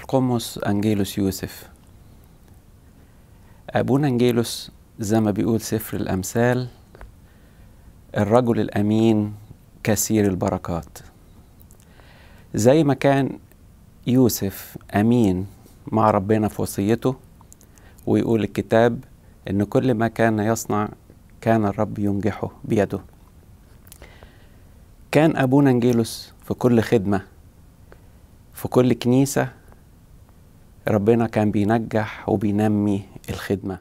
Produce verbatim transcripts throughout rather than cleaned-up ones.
القمص أنجيلوس يوسف. أبونا أنجيلوس زي ما بيقول سفر الأمثال: الرجل الأمين كثير البركات. زي ما كان يوسف أمين مع ربنا في وصيته، ويقول الكتاب إن كل ما كان يصنع كان الرب ينجحه بيده. كان أبونا أنجيلوس في كل خدمة في كل كنيسة ربنا كان بينجح وبينمي الخدمة.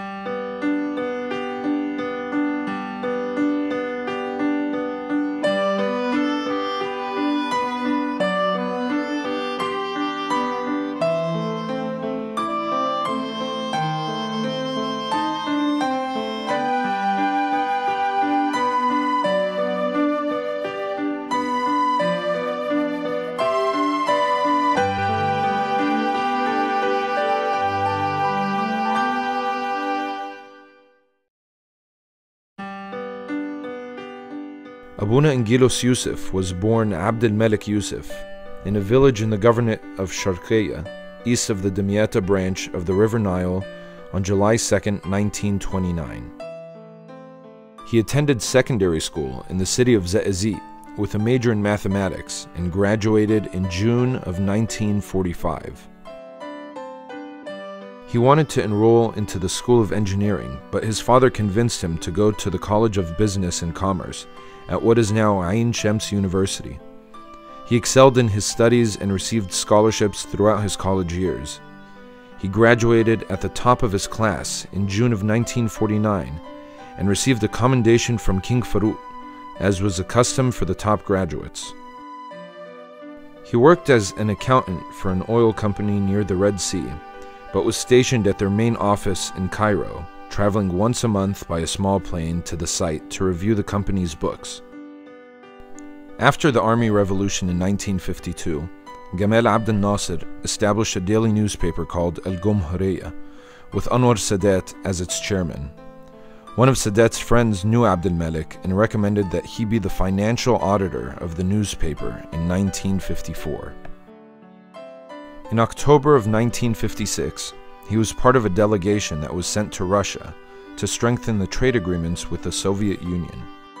Abuna Angelos Yusuf was born Abd al-Malik Yusuf in a village in the governorate of Sharqiya, east of the Damietta branch of the River Nile, on July second, nineteen twenty-nine. He attended secondary school in the city of Zaazit with a major in mathematics and graduated in June of nineteen forty-five. He wanted to enroll into the School of Engineering, but his father convinced him to go to the College of Business and Commerce at what is now Ain Shams University. He excelled in his studies and received scholarships throughout his college years. He graduated at the top of his class in June of nineteen forty-nine and received a commendation from King Farouk, as was the custom for the top graduates. He worked as an accountant for an oil company near the Red Sea, but was stationed at their main office in Cairo, traveling once a month by a small plane to the site to review the company's books. After the army revolution in nineteen fifty-two, Gamal Abdel Nasser established a daily newspaper called Al-Jumhuriyya, with Anwar Sadat as its chairman. One of Sadat's friends knew Abdel Malik and recommended that he be the financial auditor of the newspaper in nineteen fifty-four. In October of nineteen fifty-six, he was part of a delegation that was sent to Russia to strengthen the trade agreements with the Soviet Union.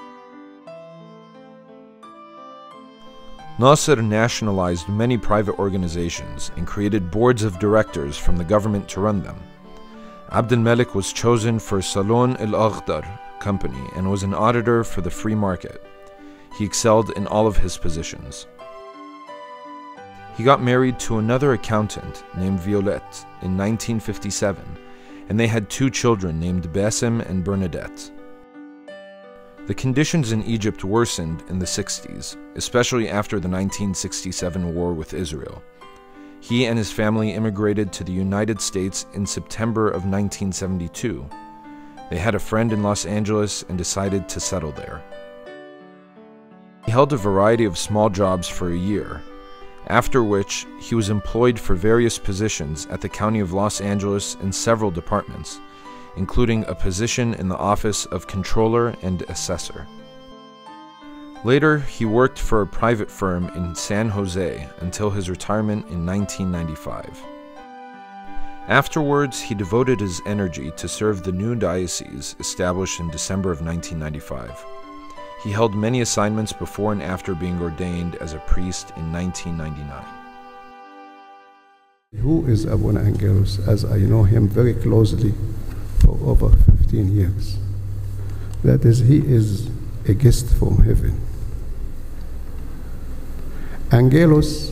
Nasser nationalized many private organizations and created boards of directors from the government to run them. Abdel Malik was chosen for Salon al-Aghdar company and was an auditor for the free market. He excelled in all of his positions. He got married to another accountant named Violette in nineteen fifty-seven, and they had two children named Bassem and Bernadette. The conditions in Egypt worsened in the sixties, especially after the nineteen sixty-seven war with Israel. He and his family immigrated to the United States in September of nineteen seventy-two. They had a friend in Los Angeles and decided to settle there. He held a variety of small jobs for a year, after which he was employed for various positions at the County of Los Angeles in several departments, including a position in the office of Controller and Assessor. Later, he worked for a private firm in San Jose until his retirement in nineteen ninety-five. Afterwards, he devoted his energy to serve the new diocese established in December of nineteen ninety-five. He held many assignments before and after being ordained as a priest in nineteen ninety-nine. Who is Abuna Angelos, as I know him very closely for over fifteen years? That is, he is a guest from heaven. Angelos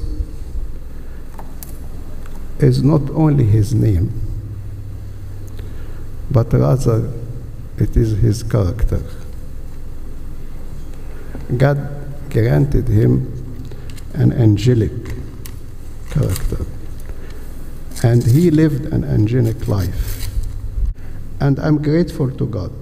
is not only his name, but rather it is his character. God granted him an angelic character, and he lived an angelic life. And I'm grateful to God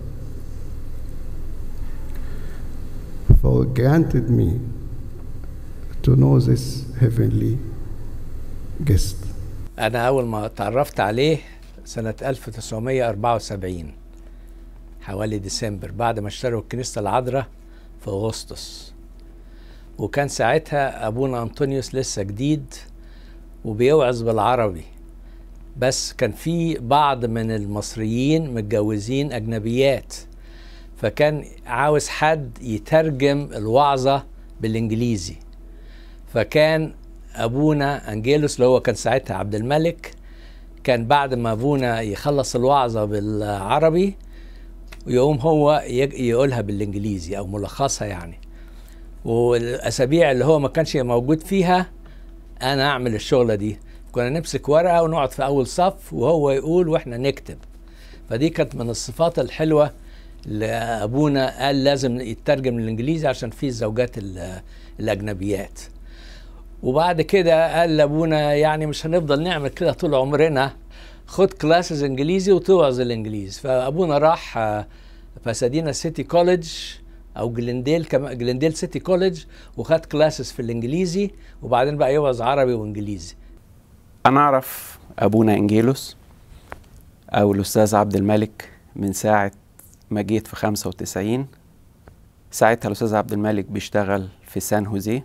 for granted me to know this heavenly guest. أنا أول ما تعرفت عليه سنة ألف وتسعمائة وأربعة وسبعين، حوالي ديسمبر، بعد ما اشتروا الكنيسة العذراء في أغسطس، وكان ساعتها أبونا أنطونيوس لسه جديد وبيوعظ بالعربي، بس كان في بعض من المصريين متجوزين أجنبيات، فكان عاوز حد يترجم الوعظة بالإنجليزي. فكان أبونا أنجيلوس اللي هو كان ساعتها عبد الملك، كان بعد ما أبونا يخلص الوعظة بالعربي يقوم هو يقولها بالإنجليزي أو ملخصها يعني. والأسابيع اللي هو ما كانش موجود فيها أنا أعمل الشغلة دي، كنا نمسك ورقة ونقعد في أول صف وهو يقول وإحنا نكتب. فدي كانت من الصفات الحلوة اللي أبونا قال لازم يترجم للإنجليزي عشان فيه الزوجات الأجنبيات. وبعد كده قال لأبونا يعني مش هنفضل نعمل كده طول عمرنا، خد كلاسز إنجليزي وتوعظ الإنجليزي. فأبونا راح باسادينا سيتي كوليدج أو جلنديل كمان، جلنديل سيتي كوليدج، وخد كلاسز في الإنجليزي، وبعدين بقى يوعظ عربي وإنجليزي. أنا أعرف أبونا إنجيلوس أو الأستاذ عبد الملك من ساعة ما جيت في خمسة وتسعين. ساعتها الأستاذ عبد الملك بيشتغل في سان هوزيه،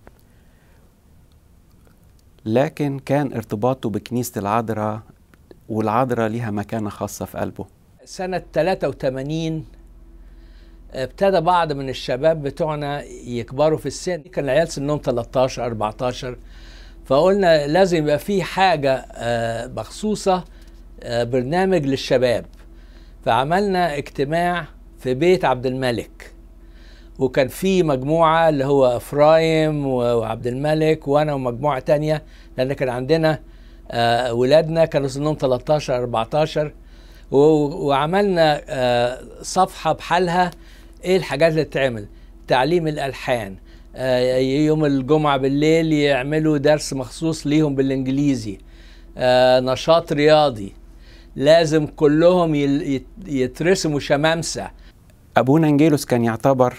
لكن كان ارتباطه بكنيسة العذراء، والعذراء ليها مكانة خاصة في قلبه. سنة ثلاثة وثمانين ابتدى بعض من الشباب بتوعنا يكبروا في السن، كان العيال سنهم تلتاشر أربعتاشر، فقلنا لازم يبقى في حاجة مخصوصة برنامج للشباب. فعملنا اجتماع في بيت عبد الملك، وكان في مجموعة اللي هو إفرايم وعبد الملك وأنا ومجموعة تانية، لأن كان عندنا ولادنا كانوا سنهم تلتاشر أربعتاشر، وعملنا صفحة بحالها إيه الحاجات اللي تتعمل: تعليم الألحان، يوم الجمعة بالليل يعملوا درس مخصوص ليهم بالإنجليزي، نشاط رياضي، لازم كلهم يترسموا شمامسة. أبونا أنجيلوس كان يعتبر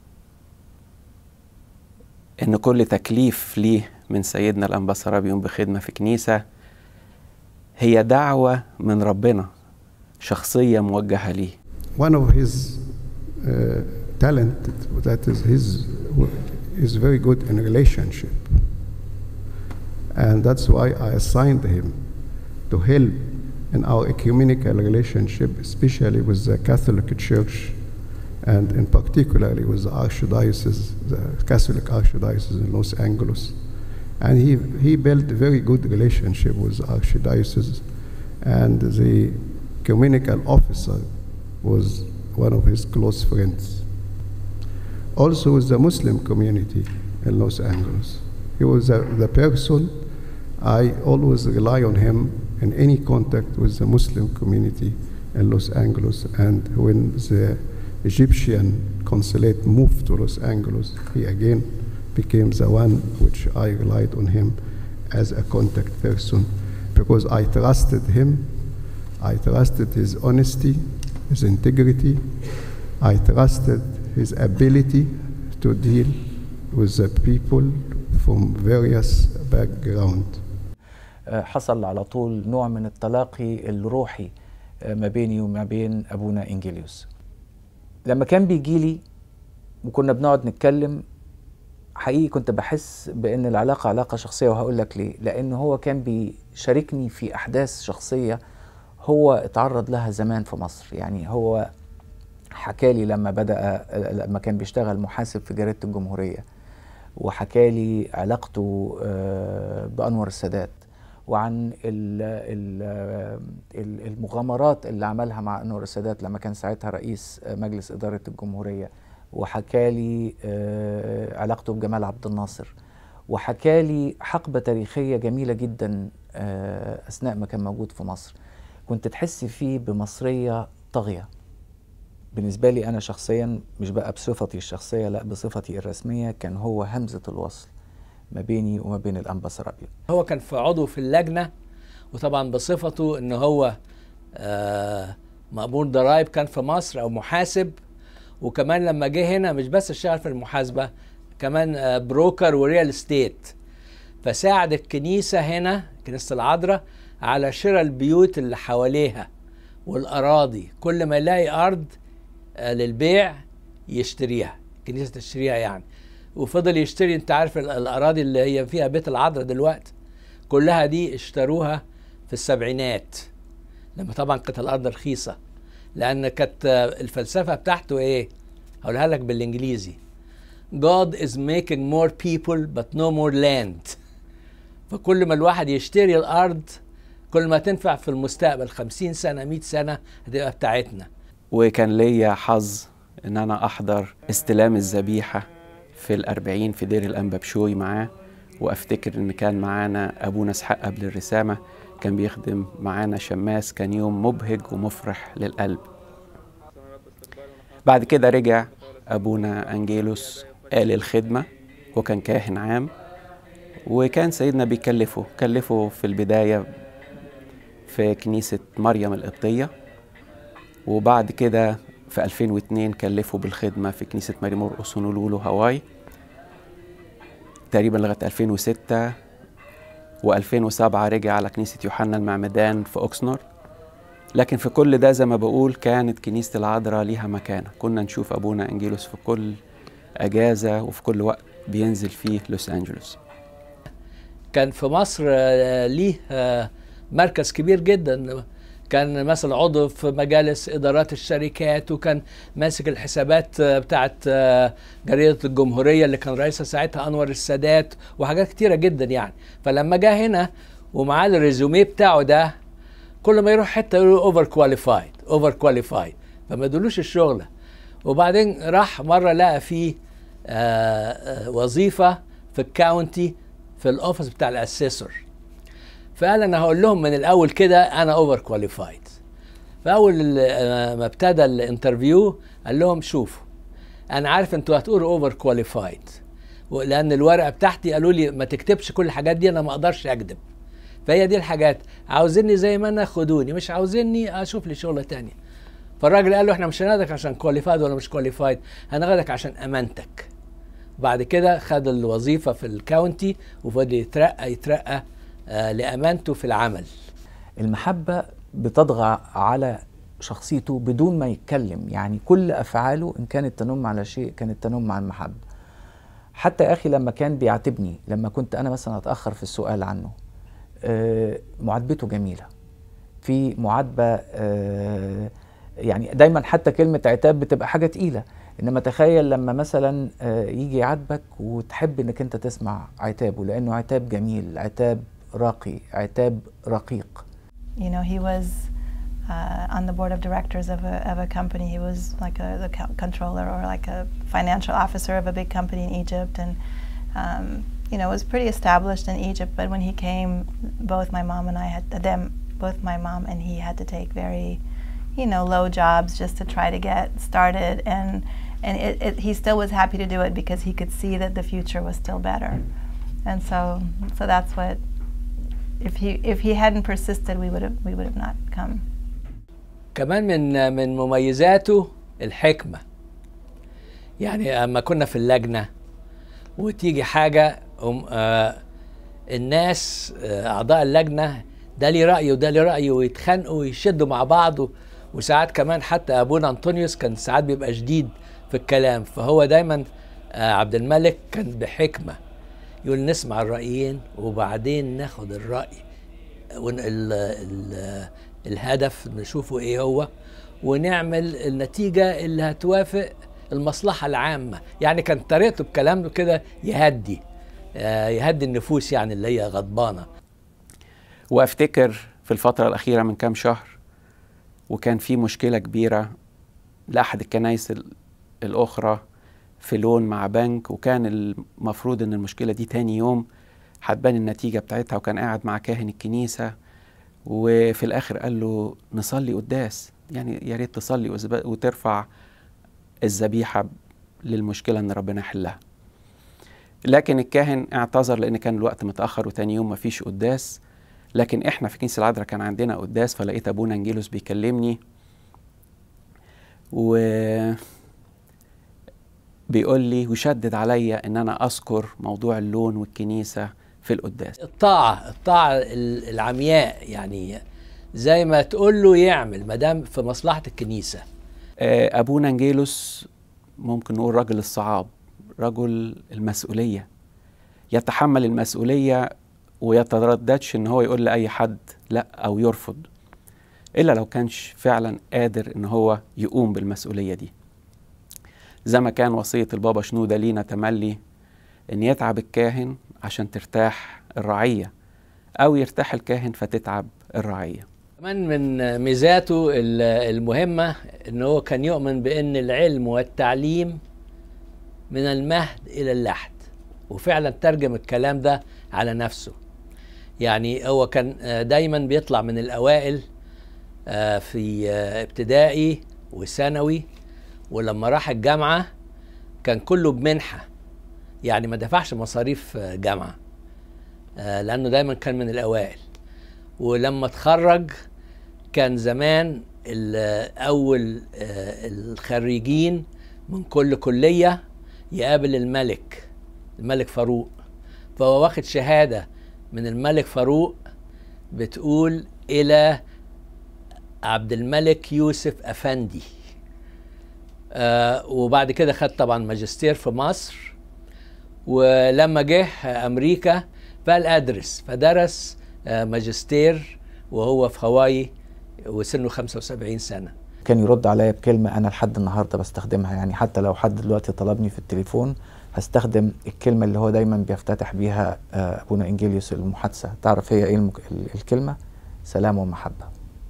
إن كل تكليف ليه من سيدنا الأنبا سرابيون بخدمة في كنيسة هي دعوة من ربنا شخصية موجهة ليه. One of his uh, talent that is his is very good in relationship, and that's why I assigned him to help in our ecumenical relationship, especially with the Catholic Church, and in particularly with the Archdiocese, the Catholic Archdiocese in Los Angeles. And he, he built a very good relationship with the Archdiocese, and the ecumenical officer was one of his close friends. Also with the Muslim community in Los Angeles. He was the, the person I always rely on him in any contact with the Muslim community in Los Angeles. And when the Egyptian consulate moved to Los Angeles, he again became the one which I relied on him as a contact person, because I trusted him, I trusted his honesty, his integrity, I trusted his ability to deal with the people from various backgrounds. حصل على طول نوع من التلاقي الروحي ما بيني وما بين أبونا إنجيليوس. لما كان بيجي لي وكنا بنقعد نتكلم، حقيقي كنت بحس بأن العلاقة علاقة شخصية، وهقول لك ليه. لأن هو كان بيشاركني في أحداث شخصية هو اتعرض لها زمان في مصر. يعني هو حكالي لما بدأ، لما كان بيشتغل محاسب في جريدة الجمهورية، وحكالي علاقته بأنور السادات، وعن المغامرات اللي عملها مع أنور السادات لما كان ساعتها رئيس مجلس إدارة الجمهورية، وحكالي علاقته بجمال عبد الناصر، وحكالي حقبة تاريخية جميلة جدا أثناء ما كان موجود في مصر. كنت تحس فيه بمصرية طاغية. بالنسبة لي أنا شخصيا، مش بقى بصفتي الشخصية، لا بصفتي الرسمية، كان هو همزة الوصل ما بيني وما بين الأنبا سرابيون. هو كان في عضو في اللجنة، وطبعا بصفته إن هو آه مأمور ضرائب كان في مصر أو محاسب، وكمان لما جه هنا مش بس اشتغل في المحاسبة، كمان آه بروكر وريال استيت. فساعد الكنيسة هنا، كنيسة العذراء، على شراء البيوت اللي حواليها والأراضي. كل ما يلاقي أرض آه للبيع يشتريها، الكنيسة تشتريها يعني. وفضل يشتري، انت عارف الأراضي اللي هي فيها بيت العذراء دلوقتي كلها دي اشتروها في السبعينات، لما طبعا كانت الارض رخيصه، لان كانت الفلسفه بتاعته ايه؟ هقولها لك بالانجليزي: God is making more people but no more land. فكل ما الواحد يشتري الارض كل ما تنفع في المستقبل، خمسين سنه مئة سنه هتبقى بتاعتنا. وكان ليا حظ ان انا احضر استلام الذبيحه في الأربعين في دير الأنبا بشوي معاه، وافتكر ان كان معانا ابونا اسحاق قبل الرسامه، كان بيخدم معانا شماس، كان يوم مبهج ومفرح للقلب. بعد كده رجع ابونا انجيلوس قال الخدمه، وكان كاهن عام، وكان سيدنا بيكلفه كلفه في البدايه في كنيسه مريم القبطيه، وبعد كده في ألفين واثنين كلفه بالخدمه في كنيسه ماري مرقس هونولولو هاواي تقريبا لغايه ألفين وستة، وألفين وسبعة رجع على كنيسه يوحنا المعمدان في اوكسنور. لكن في كل ده زي ما بقول كانت كنيسه العذراء ليها مكانه، كنا نشوف ابونا انجيلوس في كل اجازه وفي كل وقت بينزل فيه لوس انجلوس. كان في مصر ليه مركز كبير جدا، كان مثلا عضو في مجالس إدارات الشركات، وكان ماسك الحسابات بتاعت جريدة الجمهورية اللي كان رئيسها ساعتها أنور السادات، وحاجات كتيرة جدا يعني. فلما جه هنا ومعاه الريزوميه بتاعه ده، كل ما يروح حتة يقولوا اوفر كواليفايد اوفر كواليفايد، فما يدولوش الشغلة. وبعدين راح مرة لقى فيه وظيفة في الكاونتي في الأوفيس بتاع الأسيسور، فقال انا هقول لهم من الاول كده انا اوفر كواليفايد. فاول ما ابتدى الانترفيو قال لهم شوفوا انا عارف انتوا هتقولوا اوفر كواليفايد، لان الورقه بتاعتي قالوا لي ما تكتبش كل الحاجات دي، انا ما اقدرش اكذب، فهي دي الحاجات، عاوزيني زي ما انا خدوني، مش عاوزيني اشوف لي شغله تانية. فالراجل قال له احنا مش هناخدك عشان كواليفايد ولا مش كواليفايد، هناخدك عشان امانتك. بعد كده خد الوظيفه في الكاونتي وفضل يترقى يترقى آه لأمانته في العمل. المحبة بتطغى على شخصيته بدون ما يتكلم، يعني كل أفعاله إن كانت تنم على شيء كانت تنم على المحبة. حتى أخي لما كان بيعاتبني لما كنت أنا مثلا أتأخر في السؤال عنه، آه معاتبته جميلة، في معاتبة آه يعني دايما حتى كلمة عتاب بتبقى حاجة تقيلة، إنما تخيل لما مثلا آه يجي يعاتبك وتحب إنك أنت تسمع عتابه، لأنه عتاب جميل، عتاب راقي، عتاب رقيق. You know, he was uh, on the board of directors of a, of a company. He was like a the controller or like a financial officer of a big company in Egypt, and um, you know, was pretty established in Egypt. But when he came, both my mom and I had them, both my mom and he had to take very, you know, low jobs just to try to get started, and and it, it, he still was happy to do it because he could see that the future was still better, and so so that's what. If he if he hadn't persisted, we would have we would have not come. كمان من من مميزاته الحكمة. يعني اما كنا في اللجنة وتيجي حاجة آه الناس آه أعضاء اللجنة ده ليه رأي وده ليه رأي، ويتخانقوا ويشدوا مع بعض، وساعات كمان حتى أبونا أنطونيوس كان ساعات بيبقى شديد في الكلام، فهو دايما آه عبد الملك كان بحكمة يقول نسمع الرأيين وبعدين ناخد الرأي ال ال الهدف نشوفه ايه هو، ونعمل النتيجة اللي هتوافق المصلحة العامة. يعني كانت طريقته بكلامه كده يهدي آه يهدي النفوس يعني اللي هي غضبانة. وافتكر في الفترة الأخيرة من كام شهر وكان في مشكلة كبيرة لأحد الكنائس الأخرى في لون مع بنك، وكان المفروض ان المشكلة دي تاني يوم هتبان النتيجة بتاعتها، وكان قاعد مع كاهن الكنيسة وفي الاخر قال له نصلي قداس، يعني يا ريت تصلي وترفع الذبيحة للمشكلة ان ربنا يحلها. لكن الكاهن اعتذر لان كان الوقت متأخر وتاني يوم مفيش قداس. لكن احنا في كنيسة العذراء كان عندنا قداس، فلقيت ابونا انجيلوس بيكلمني و بيقول لي وشدد عليا ان انا اذكر موضوع اللون والكنيسه في القداس. الطاعه الطاعه العمياء، يعني زي ما تقول له يعمل ما دام في مصلحه الكنيسه. ابونا انجيلوس ممكن نقول رجل الصعاب، رجل المسؤوليه، يتحمل المسؤوليه ويترددش ان هو يقول لأي حد لا أو يرفض، إلا لو كانش فعلا قادر ان هو يقوم بالمسؤولية دي. زي ما كان وصية البابا شنودة لينا تملي ان يتعب الكاهن عشان ترتاح الرعية، أو يرتاح الكاهن فتتعب الرعية. كمان من ميزاته المهمة ان هو كان يؤمن بان العلم والتعليم من المهد الى اللحد، وفعلا ترجم الكلام ده على نفسه. يعني هو كان دايما بيطلع من الاوائل في ابتدائي وثانوي، ولما راح الجامعة كان كله بمنحة، يعني ما دفعش مصاريف جامعة لانه دايما كان من الاوائل. ولما اتخرج كان زمان أول الخريجين من كل كلية يقابل الملك الملك فاروق، فهو واخد شهادة من الملك فاروق بتقول إلى عبد الملك يوسف أفندي. آه وبعد كده خد طبعا ماجستير في مصر، ولما جه أمريكا فقال أدرس، فدرس ماجستير وهو في هاواي وسنه خمسة وسبعين سنة. كان يرد عليا بكلمة أنا لحد النهاردة بستخدمها، يعني حتى لو حد دلوقتي طلبني في التليفون هستخدم الكلمة اللي هو دايما بيفتتح بيها أبونا إنجيليوس المحادثة. تعرف هي إيه المك... الكلمة؟ سلام ومحبة.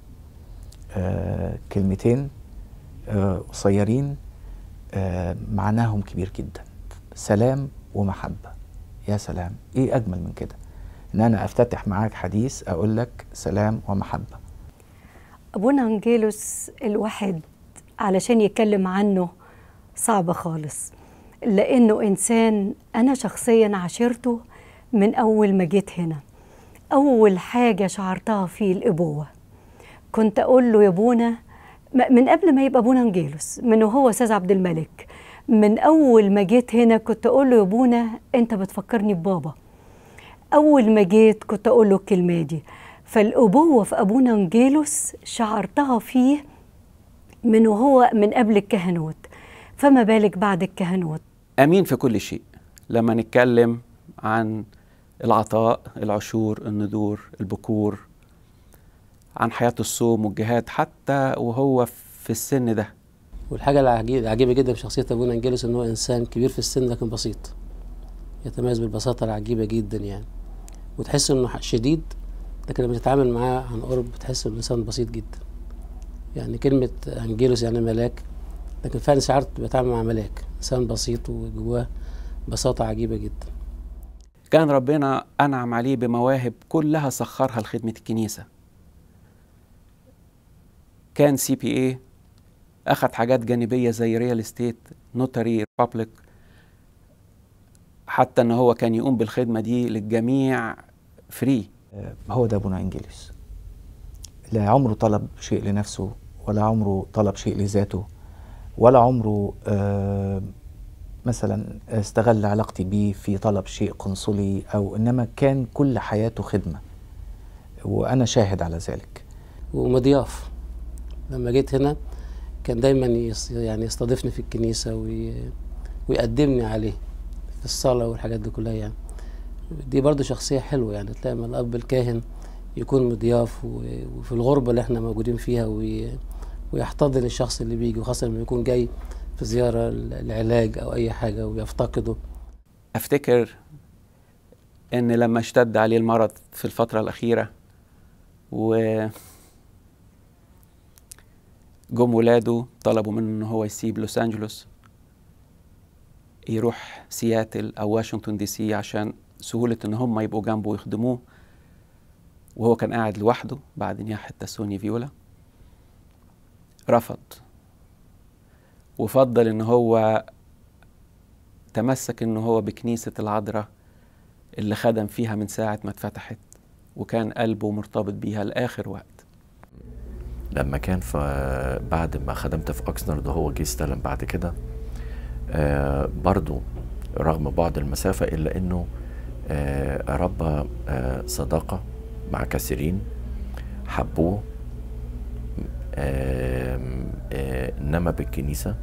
آه كلمتين آه قصيرين آه معناهم كبير جدا. سلام ومحبة، يا سلام، إيه أجمل من كده ان انا افتتح معاك حديث اقول لك سلام ومحبه. ابونا انجيلوس الواحد علشان يتكلم عنه صعب خالص، لانه انسان انا شخصيا عاشرته من اول ما جيت هنا. اول حاجه شعرتها فيه الابوه، كنت اقول له يا ابونا من قبل ما يبقى ابونا انجيلوس، من وهو استاذ عبد الملك، من اول ما جيت هنا كنت اقول له يا ابونا انت بتفكرني ببابا. أول ما جيت كنت أقول له الكلمة دي. فالأبوة في أبونا انجيلوس شعرتها فيه من وهو من قبل الكهنوت، فما بالك بعد الكهنوت. أمين في كل شيء. لما نتكلم عن العطاء، العشور، الندور، البكور، عن حياة الصوم والجهاد حتى وهو في السن ده. والحاجة العجيبة جدا في شخصية أبونا انجيلوس إن هو إنسان كبير في السن لكن بسيط، يتميز بالبساطة العجيبة جدا يعني، وتحس انه شديد لكن لما تتعامل معاه عن قرب بتحس انه انسان بسيط جدا. يعني كلمة انجيلوس يعني ملاك، لكن فعلا شعرت بتعامل مع ملاك، انسان بسيط وجواه بساطة عجيبة جدا. كان ربنا أنعم عليه بمواهب كلها سخرها لخدمة الكنيسة. كان سي بي اي، أخذ حاجات جانبية زي ريال استيت، نوتاري، بابليك، حتى ان هو كان يقوم بالخدمة دي للجميع فري. هو ده ابونا انجيلوس، لا عمره طلب شيء لنفسه ولا عمره طلب شيء لذاته ولا عمره آه مثلا استغل علاقتي بيه في طلب شيء قنصلي، او انما كان كل حياته خدمة، وانا شاهد على ذلك. ومضياف، لما جيت هنا كان دايما يعني يستضيفني في الكنيسة وي... ويقدمني عليه في الصلاة والحاجات دي كلها. يعني دي برضو شخصية حلوة، يعني تلاقي من الأب الكاهن يكون مضياف وفي الغربة اللي احنا موجودين فيها وي... ويحتضن الشخص اللي بيجي، وخاصة لما يكون جاي في زيارة العلاج أو أي حاجة ويفتقده. أفتكر إن لما اشتد عليه المرض في الفترة الأخيرة و جم ولاده طلبوا منه إن هو يسيب لوس أنجلوس يروح سياتل أو واشنطن دي سي عشان سهولة إن هم يبقوا جنبه ويخدموه، وهو كان قاعد لوحده بعد نياحة تاسوني فيولا. رفض وفضل إن هو تمسك إن هو بكنيسة العذراء اللي خدم فيها من ساعة ما اتفتحت، وكان قلبه مرتبط بيها لآخر وقت. لما كان في بعد ما خدمت في أكسنرد وهو جه استلم بعد كده، آه برضو رغم بعد المسافة إلا إنه آه ربى آه صداقة مع كثيرين حبوه، آه آه نما بالكنيسة،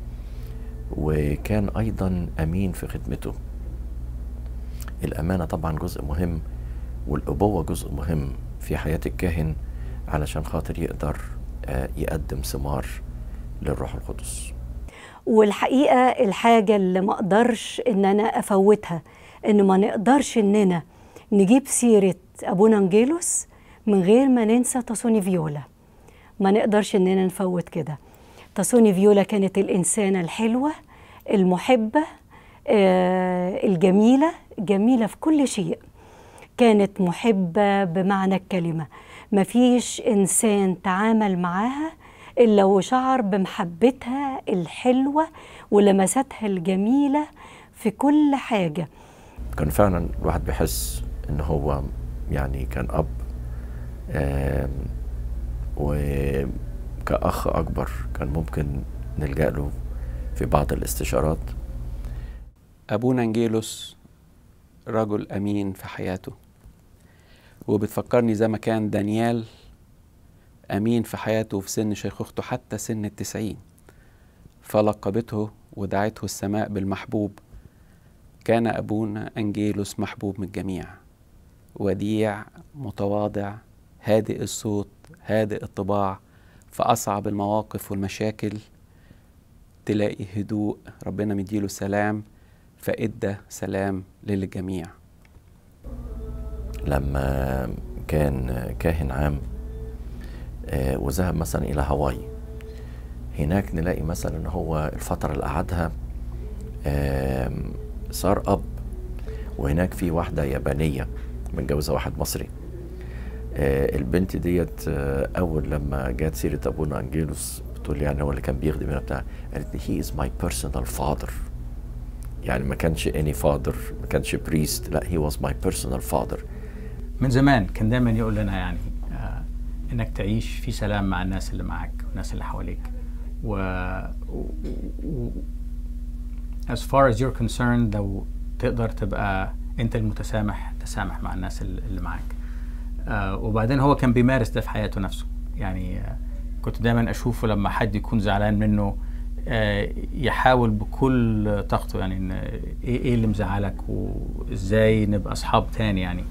وكان أيضا أمين في خدمته. الأمانة طبعا جزء مهم، والأبوة جزء مهم في حياة الكاهن علشان خاطر يقدر يقدم ثمار للروح القدس. والحقيقة الحاجة اللي ما اقدرش ان انا افوتها، ان ما نقدرش اننا نجيب سيرة ابونا انجيلوس من غير ما ننسى تاسوني فيولا. ما نقدرش اننا نفوت كده. تاسوني فيولا كانت الانسانة الحلوة المحبة آه الجميلة، جميلة في كل شيء. كانت محبة بمعنى الكلمة، مفيش انسان تعامل معاها إلا وشعر بمحبتها الحلوة ولمساتها الجميلة في كل حاجة. كان فعلا الواحد بيحس إن هو يعني كان أب وكأخ أكبر كان ممكن نلجأ له في بعض الاستشارات. أبونا انجيلوس رجل أمين في حياته، وبتفكرني زي ما كان دانيال أمين في حياته في سن شيخوخته حتى سن التسعين، فلقبته ودعته السماء بالمحبوب. كان أبونا أنجيلوس محبوب من الجميع، وديع، متواضع، هادئ الصوت، هادئ الطباع. في أصعب المواقف والمشاكل تلاقي هدوء، ربنا مديله سلام، فإدى سلام للجميع. لما كان كاهن عام آه وذهب مثلا إلى هاواي، هناك نلاقي مثلا إن هو الفترة اللي قعدها آه صار أب، وهناك في واحدة يابانية متجوزة واحد مصري. آه البنت ديت آه أول لما جات سيرة أبونا أنجيلوس بتقول يعني هو اللي كان بيخدم هنا بتاع، قالت لي he is my personal father. يعني ما كانش any father، ما كانش priest، لا he was my personal father. من زمان كان دايما يقول لنا يعني آه انك تعيش في سلام مع الناس اللي معاك والناس اللي حواليك، و, و... و... as far as you're concerned لو تقدر تبقى انت المتسامح، تسامح مع الناس اللي معاك. آه وبعدين هو كان بيمارس ده في حياته نفسه. يعني آه كنت دايما اشوفه لما حد يكون زعلان منه آه يحاول بكل طاقته يعني ان ايه ايه اللي مزعلك وازاي نبقى اصحاب تاني يعني.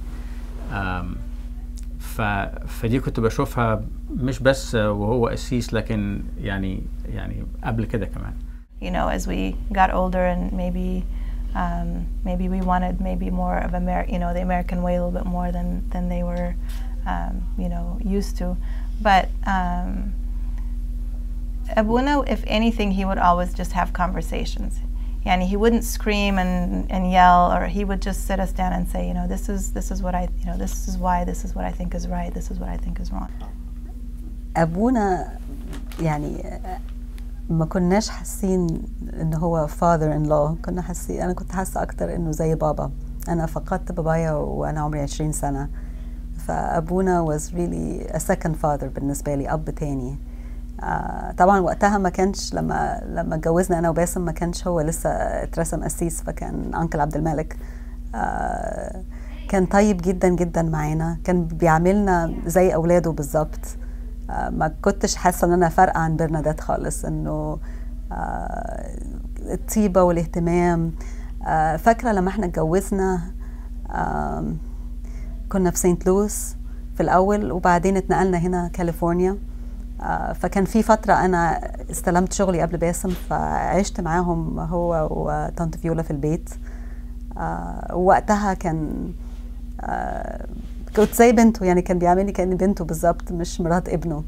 ف فدي كنت بشوفها مش بس وهو قسيس، لكن يعني يعني قبل كده كمان. You know, as we got older and maybe um, maybe we wanted maybe more of Amer you know the American way a little bit more than than they were um, you know used to, but um, Abuna, if anything, he would always just have conversations. Yani he wouldn't scream and, and yell, or he would just sit us down and say, you know, this is this is what I, you know, this is why, this is what I think is right, this is what I think is wrong. أبونا يعني ما كناش حاسين إن هو father in law، كنا حاسين، أنا كنت حاسة أكتر إنه زي بابا. أنا فقدت بابايا وأنا عمري عشرين سنة، فأبونا was really a second father بالنسبة لي، أب تاني. آه طبعا وقتها ما كانش، لما لما اتجوزنا انا وباسم ما كانش هو لسه اترسم قسيس، فكان انكل عبد الملك. آه كان طيب جدا جدا معانا، كان بيعاملنا زي اولاده بالظبط. آه ما كنتش حاسه ان انا فارقه عن برنادات خالص، انه آه الطيبه والاهتمام. آه فاكره لما احنا اتجوزنا آه كنا في سانت لويس في الاول، وبعدين اتنقلنا هنا كاليفورنيا. آه فكان في فترة أنا استلمت شغلي قبل باسم، فعشت معاهم هو وطنط فيولا في البيت. آه ووقتها كان آه كنت زي بنته، يعني كان بيعاملني كأني بنته بالظبط، مش مرات ابنه.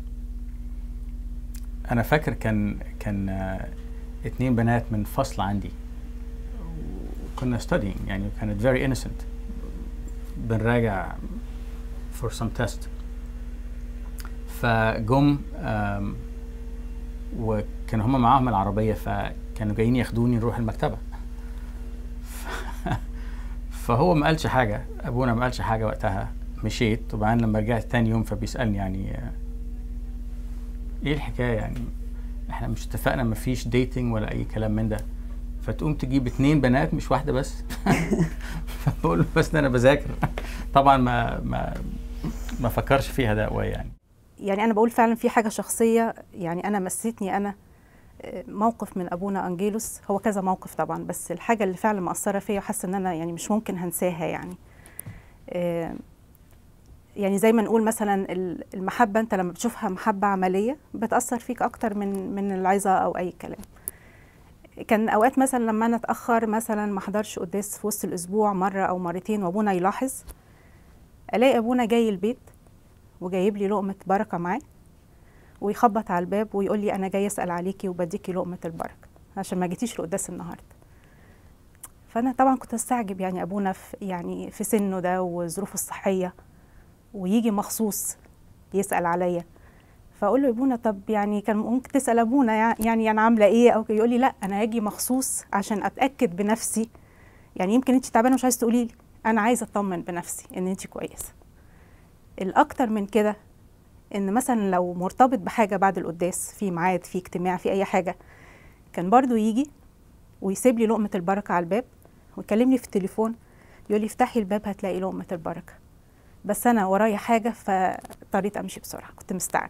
أنا فاكر كان كان آه اتنين بنات من فصل عندي، كنا studying، يعني كانت very innocent، بنراجع for some test. فجم وكانوا هم معاهم العربية، فكانوا جايين ياخدوني نروح المكتبة. فهو ما قالش حاجة، أبونا ما قالش حاجة وقتها، مشيت. وبعدين لما رجعت تاني يوم فبيسألني يعني إيه الحكاية، يعني إحنا مش اتفقنا ما فيش ديتنج ولا أي كلام من ده، فتقوم تجيب اتنين بنات مش واحدة بس؟ فبقول له بس أنا بذاكر. طبعا ما ما ما فكرش فيها ده قوي يعني. يعني أنا بقول فعلا في حاجة شخصية، يعني أنا مستني أنا موقف من أبونا أنجيلوس، هو كذا موقف طبعا، بس الحاجة اللي فعلا مأثرة فيا وحاسة إن أنا يعني مش ممكن هنساها. يعني آه، يعني زي ما نقول مثلا المحبة أنت لما بتشوفها محبة عملية بتأثر فيك أكتر من من العظة أو أي كلام. كان أوقات مثلا لما أنا أتأخر مثلا ما أحضرش قداس في وسط الأسبوع مرة أو مرتين وأبونا يلاحظ، ألاقي أبونا جاي البيت وجايب لي لقمة بركة معاه ويخبط على الباب ويقول لي أنا جاي أسأل عليكي وبديكي لقمة البركة عشان ما جيتيش القداس النهارده. فأنا طبعا كنت أستعجب، يعني أبونا في يعني في سنه ده وظروفه الصحية ويجي مخصوص يسأل عليا. فأقول له يا أبونا طب يعني كان ممكن تسأل أبونا يعني أنا عاملة إيه أو يقول لي لا أنا هاجي مخصوص عشان أتأكد بنفسي، يعني يمكن أنت تعبانة مش عايزة تقولي لي، أنا عايزة أطمن بنفسي إن أنت كويسة. الأكتر من كده إن مثلا لو مرتبط بحاجة بعد القداس، في ميعاد، في اجتماع، في أي حاجة، كان برضو يجي ويسيب لي لقمة البركة على الباب ويكلمني في التليفون يقول لي افتحي الباب هتلاقي لقمة البركة، بس أنا ورايا حاجة فاضطريت أمشي بسرعة، كنت مستعجل.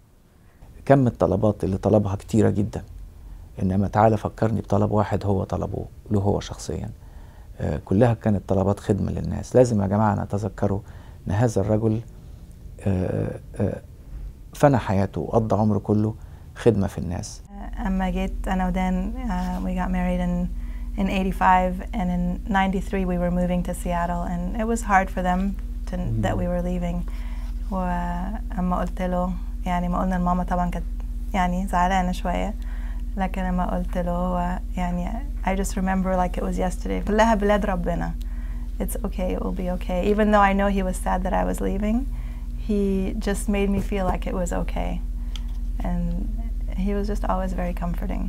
كم الطلبات اللي طلبها كتيرة جدا، إنما تعالى فكرني بطلب واحد هو طلبه له هو شخصيا. آه كلها كانت طلبات خدمة للناس. لازم يا جماعة نتذكروا إن هذا الرجل آه آه فنى حياته وقضى عمره كله خدمة في الناس. أما جيت أنا ودان uh, we got married in in eighty-five and in ninety-three we were moving to Seattle and it was hard for them to, that we were leaving. وأما قلت له يعني ما قلنا لماما طبعا كانت يعني زعلانة شوية، لكن لما قلت له هو يعني I just remember like it was yesterday. كلها بلاد ربنا. It's okay, it will be okay. Even though I know he was sad that I was leaving, he just made me feel like it was okay. And he was just always very comforting.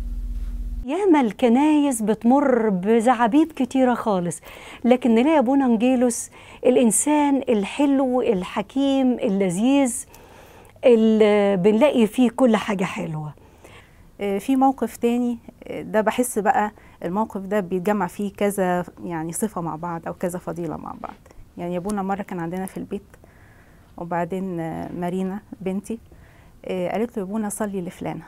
ياما الكنايس بتمر بزعابيب كتيرة خالص، لكن نلاقي أبونا أنجيلوس الإنسان الحلو الحكيم اللذيذ اللي بنلاقي فيه كل حاجة حلوة. في موقف تاني ده بحس بقى الموقف ده بيتجمع فيه كذا يعني صفة مع بعض أو كذا فضيلة مع بعض. يعني أبونا مرة كان عندنا في البيت وبعدين مارينا بنتي قالت له يا أبونا صلي لفلانة،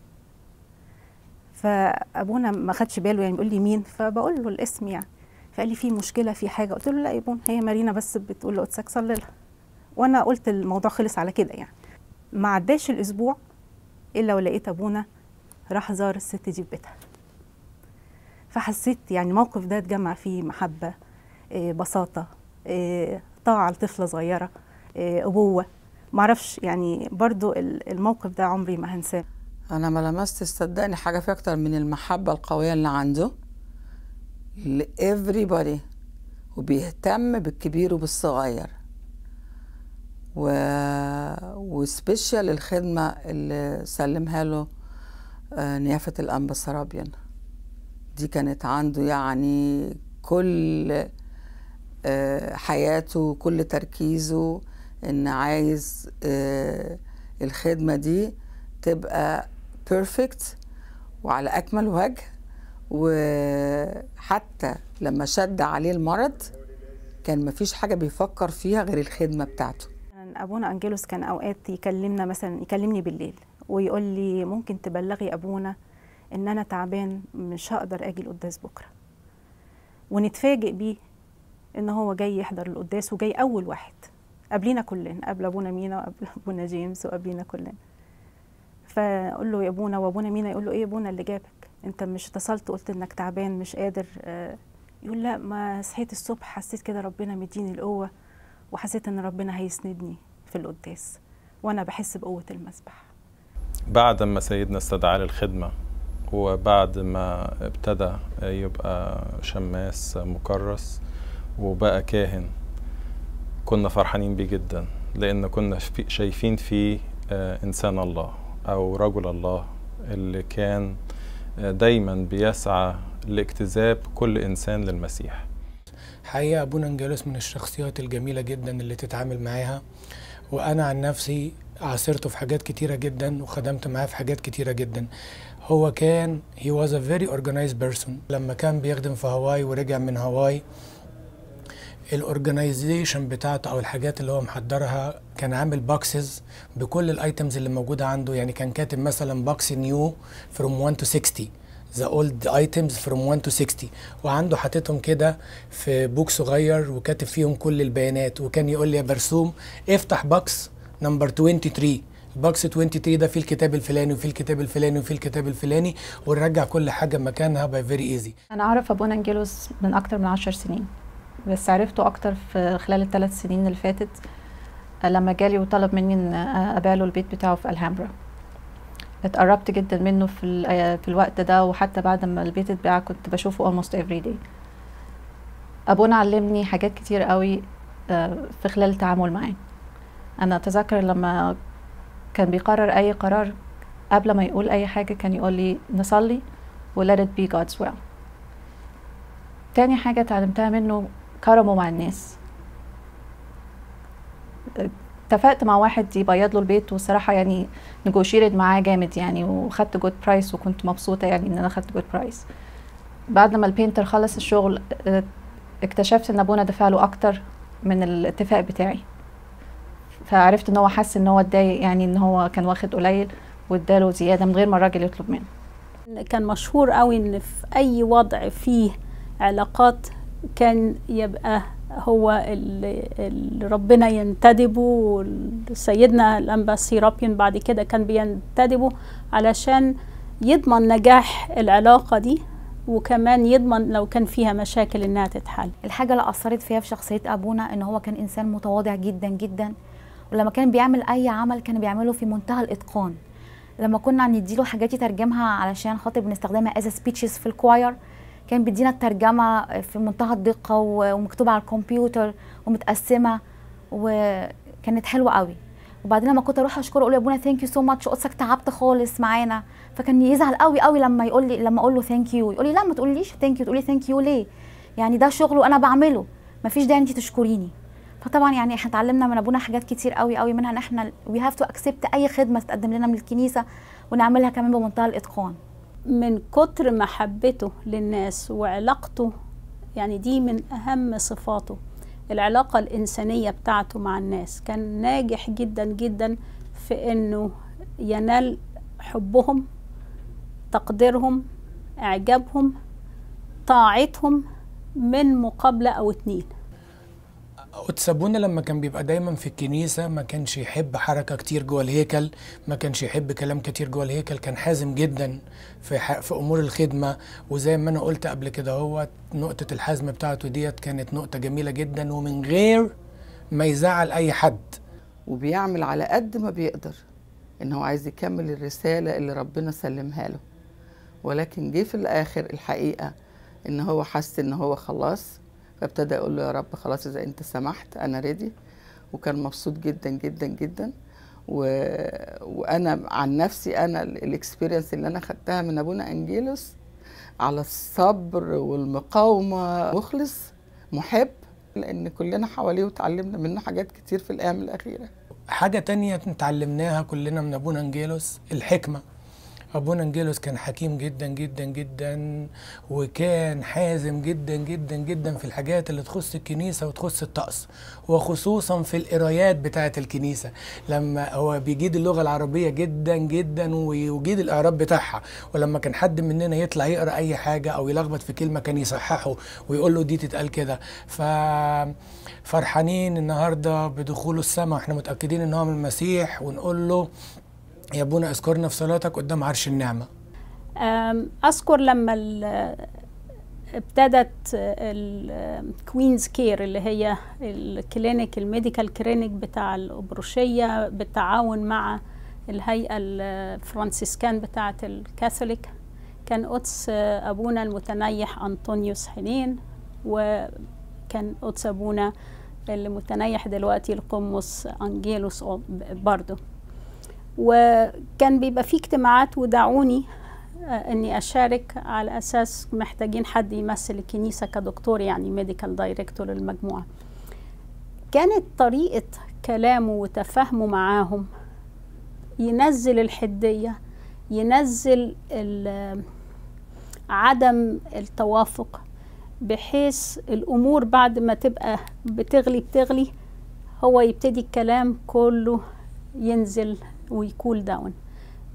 فأبونا ما خدش باله يعني بيقول لي مين، فبقول له الاسم يعني، فقال لي في مشكلة في حاجة، قلت له لا يا أبونا هي مارينا بس بتقول له قدسك صلي لها، وأنا قلت الموضوع خلص على كده يعني. ما عداش الأسبوع إلا ولقيت أبونا راح زار الست دي في بيتها، فحسيت يعني الموقف ده اتجمع فيه محبة، إيه بساطة، إيه طاعة لطفلة صغيرة، إيه أبوة، معرفش يعني برضو الموقف ده عمري ما هنساه. أنا ما لمست صدقني حاجة في أكتر من المحبة القوية اللي عنده ل everybody، وبيهتم بالكبير وبالصغير، و وسبيشال الخدمة اللي سلمها له نيافة الأنبا سرابيان دي كانت عنده يعني كل حياته كل تركيزه إن عايز الخدمة دي تبقى بيرفكت وعلى أكمل وجه. وحتى لما شد عليه المرض كان مفيش حاجة بيفكر فيها غير الخدمة بتاعته. أبونا أنجيلوس كان أوقات يكلمنا مثلا يكلمني بالليل ويقول لي ممكن تبلغي أبونا إن أنا تعبان مش هقدر أجي القداس بكرة، ونتفاجئ بيه إن هو جاي يحضر القداس وجاي أول واحد قبلينا كلنا، قبل أبونا مينا وقبل أبونا جيمس وقبلينا كلنا. فأقول له يا أبونا، وأبونا مينا يقول له إيه يا أبونا اللي جابك؟ أنت مش اتصلت قلت إنك تعبان مش قادر؟ يقول لا ما صحيت الصبح حسيت كده ربنا مديني القوة وحسيت إن ربنا هيسندني في القداس وأنا بحس بقوة المسبح. بعد ما سيدنا استدعاه للخدمة وبعد ما ابتدى يبقى شماس مكرس وبقى كاهن كنا فرحانين بيه جدا، لأن كنا شايفين فيه إنسان الله أو رجل الله اللي كان دايما بيسعى لاجتذاب كل إنسان للمسيح. حقيقة أبونا أنجيلوس من الشخصيات الجميلة جدا اللي تتعامل معاها، وأنا عن نفسي عاصرته في حاجات كتيرة جدا وخدمت معاه في حاجات كتيرة جدا. هو كان he was a very organized person. لما كان بيخدم في هاواي ورجع من هاواي الاورجنايزيشن بتاعته او الحاجات اللي هو محضرها كان عامل بوكسز بكل الايتمز اللي موجوده عنده، يعني كان كاتب مثلا بوكس نيو فروم واحد تو ستين the old items from one to sixty، وعنده حاططهم كده في بوك صغير وكاتب فيهم كل البيانات، وكان يقول لي يا برسوم افتح بوكس نمبر ثلاثة وعشرين، البوكس ثلاثة وعشرين ده فيه الكتاب الفلاني وفيه الكتاب الفلاني وفيه الكتاب الفلاني، ونرجع كل حاجه مكانها باي فيري ايزي. انا اعرف ابونا انجيلوس من اكتر من عشر سنين، بس عرفته اكتر في خلال الثلاث سنين اللي فاتت لما جالي وطلب مني ان ابيع له البيت بتاعه في الهامبرا. اتقربت جدا منه في في الوقت ده، وحتى بعد ما البيت اتباع كنت بشوفه almost every day. ابونا علمني حاجات كتير قوي في خلال التعامل معاه. انا اتذكر لما كان بيقرر اي قرار قبل ما يقول اي حاجه كان يقول لي نصلي و let it be God's will. تاني حاجه اتعلمتها منه كرمه مع الناس. اتفقت مع واحد يبيض له البيت، والصراحه يعني نيجوشيتد معاه جامد يعني، وخدت جود برايس، وكنت مبسوطه يعني ان انا خدت جود برايس. بعد ما البينتر خلص الشغل اكتشفت ان ابونا دفع له اكتر من الاتفاق بتاعي، فعرفت ان هو حس ان هو اتضايق يعني ان هو كان واخد قليل واداله زياده من غير ما الراجل يطلب منه. كان مشهور قوي ان في اي وضع فيه علاقات كان يبقى هو اللي ربنا ينتدبه، سيدنا الانبا سيرابيون بعد كده كان بينتدبه علشان يضمن نجاح العلاقه دي، وكمان يضمن لو كان فيها مشاكل انها تتحل. الحاجه اللي اثرت فيها في شخصيه ابونا ان هو كان انسان متواضع جدا جدا، ولما كان بيعمل اي عمل كان بيعمله في منتهى الاتقان. لما كنا نديله حاجات يترجمها علشان خاطر بنستخدمها از سبيتشز في الكواير، كان بيدينا الترجمه في منتهى الدقه ومكتوبه على الكمبيوتر ومتقسمه، وكانت حلوه قوي. وبعدين لما كنت اروح اشكره اقول له يا ابونا ثانك يو سو ماتش، قدسك تعبت خالص معانا، فكان يزعل قوي قوي لما يقول لي لما اقول له ثانك يو، يقول لي لا ما تقوليش ثانك يو، تقولي ثانك يو ليه؟ يعني ده شغل وانا بعمله، ما فيش داعي انت تشكريني. فطبعا يعني احنا اتعلمنا من ابونا حاجات كتير قوي قوي، منها ان احنا وي هاف تو اكسبت اي خدمه تقدم لنا من الكنيسه ونعملها كمان بمنتهى الاتقان. من كتر محبته للناس وعلاقته، يعني دي من اهم صفاته، العلاقه الانسانيه بتاعته مع الناس. كان ناجح جدا جدا في انه ينال حبهم، تقديرهم، اعجابهم، طاعتهم من مقابله او اتنين. قدس ابونا لما كان بيبقى دايما في الكنيسه ما كانش يحب حركه كتير جوه الهيكل، ما كانش يحب كلام كتير جوه الهيكل، كان حازم جدا في في امور الخدمه. وزي ما انا قلت قبل كده، هو نقطه الحزم بتاعته ديت كانت نقطه جميله جدا، ومن غير ما يزعل اي حد، وبيعمل على قد ما بيقدر ان هو عايز يكمل الرساله اللي ربنا سلمها له. ولكن جه في الاخر الحقيقه ان هو حس ان هو خلاص، فابتدى يقول له يا رب خلاص اذا انت سمحت انا ريدي. وكان مبسوط جدا جدا جدا. و... وانا عن نفسي انا الاكسبيرينس اللي انا خدتها من ابونا انجيلوس على الصبر والمقاومه، مخلص محب، لان كلنا حواليه وتعلمنا منه حاجات كتير في الايام الاخيره. حاجه تانية اتعلمناها كلنا من ابونا انجيلوس الحكمه. ابونا انجيلوس كان حكيم جدا جدا جدا، وكان حازم جدا جدا جدا في الحاجات اللي تخص الكنيسه وتخص الطقس، وخصوصا في القرايات بتاعه الكنيسه. لما هو بيجيد اللغه العربيه جدا جدا ويجيد الاعراب بتاعها، ولما كان حد مننا يطلع يقرا اي حاجه او يلخبط في كلمه كان يصححه ويقول له دي تتقال كده. ف فرحانين النهارده بدخوله السماء، واحنا متاكدين ان هو من المسيح، ونقول له يا ابونا اذكرنا في صلاتك قدام عرش النعمة. أذكر لما ابتدت الكوينز كير اللي هي الكلينيك الميديكال كلينيك بتاع الأبروشية بالتعاون مع الهيئة الفرانسيسكان بتاعة الكاثوليك، كان قدس أبونا المتنيح أنطونيوس حنين، وكان قدس أبونا المتنيح دلوقتي القمص أنجيلوس برضو. وكان بيبقى في اجتماعات ودعوني اني اشارك على اساس محتاجين حد يمثل الكنيسه كدكتور، يعني ميديكال دايركتور للمجموعه. كانت طريقه كلامه وتفاهمه معاهم ينزل الحديه، ينزل عدم التوافق، بحيث الامور بعد ما تبقى بتغلي بتغلي هو يبتدي الكلام كله ينزل ويكول داون.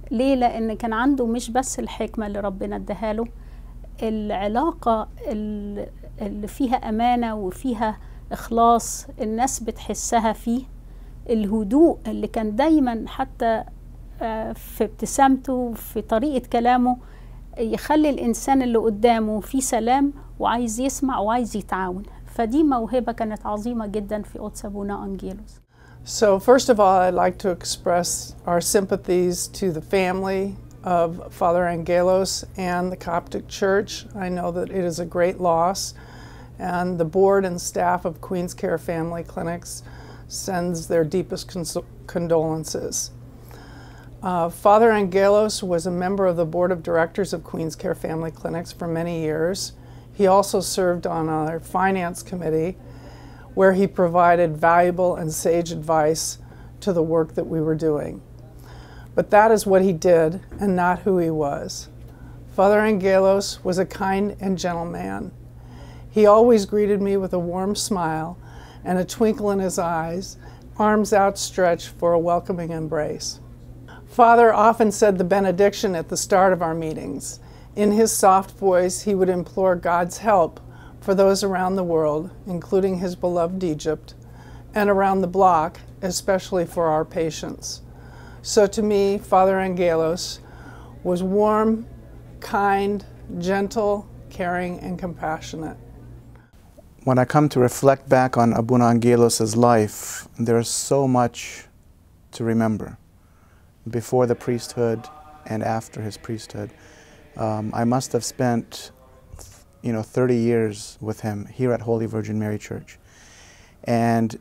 ليه؟ لأن كان عنده مش بس الحكمة اللي ربنا اداها له، العلاقة ال- اللي فيها أمانة وفيها إخلاص الناس بتحسها فيه، الهدوء اللي كان دايما حتى آه، في ابتسامته وفي طريقة كلامه يخلي الإنسان اللي قدامه فيه سلام وعايز يسمع وعايز يتعاون. فدي موهبة كانت عظيمة جدا في قدس أبونا أنجيلوس. So first of all, I'd like to express our sympathies to the family of Father Angelos and the Coptic Church. I know that it is a great loss, and the board and staff of Queen's Care Family Clinics sends their deepest cons- condolences. Uh, Father Angelos was a member of the board of directors of Queen's Care Family Clinics for many years. He also served on our finance committee, where he provided valuable and sage advice to the work that we were doing. But that is what he did and not who he was. Father Angelos was a kind and gentle man. He always greeted me with a warm smile and a twinkle in his eyes, arms outstretched for a welcoming embrace. Father often said the benediction at the start of our meetings. In his soft voice, he would implore God's help for those around the world, including his beloved Egypt, and around the block, especially for our patients. So to me, Father Angelos was warm, kind, gentle, caring, and compassionate. When I come to reflect back on Abuna Angelos' life, there's so much to remember. Before the priesthood and after his priesthood, um, I must have spent you know, thirty years with him here at Holy Virgin Mary Church. And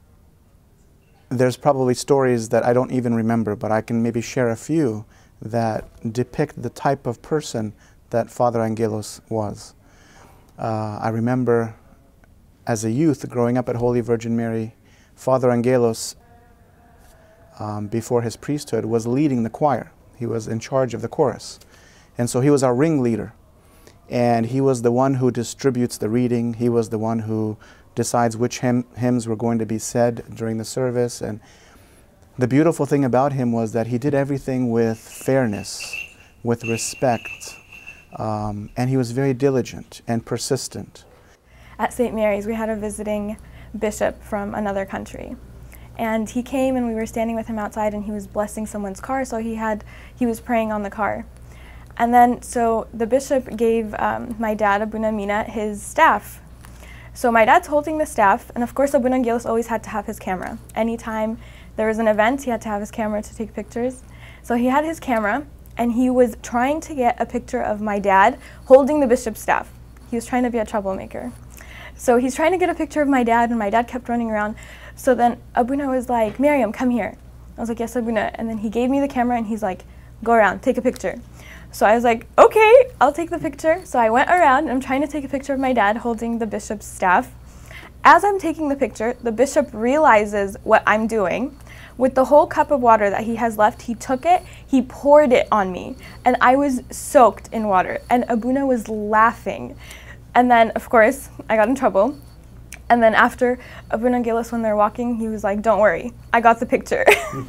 there's probably stories that I don't even remember, but I can maybe share a few that depict the type of person that Father Angelos was. Uh, I remember as a youth growing up at Holy Virgin Mary, Father Angelos, um, before his priesthood, was leading the choir. He was in charge of the chorus. And so he was our ringleader. And he was the one who distributes the reading. He was the one who decides which hymn, hymns were going to be said during the service. And the beautiful thing about him was that he did everything with fairness, with respect, um, and he was very diligent and persistent. At Saint Mary's, we had a visiting bishop from another country. And he came and we were standing with him outside and he was blessing someone's car, so he had he was praying on the car. And then, so the bishop gave um, my dad, Abuna Mina, his staff. So my dad's holding the staff, and of course Abuna Angelos always had to have his camera. Anytime there was an event, he had to have his camera to take pictures. So he had his camera, and he was trying to get a picture of my dad holding the bishop's staff. He was trying to be a troublemaker. So he's trying to get a picture of my dad, and my dad kept running around. So then Abuna was like, Miriam, come here. I was like, yes, Abuna. And then he gave me the camera, and he's like, go around, take a picture. So I was like, okay, I'll take the picture. So I went around and I'm trying to take a picture of my dad holding the bishop's staff. As I'm taking the picture, the bishop realizes what I'm doing. With the whole cup of water that he has left, he took it, he poured it on me, and I was soaked in water. And Abuna was laughing. And then, of course, I got in trouble. And then after Abuna Angelos, when they're walking, he was like, don't worry, I got the picture.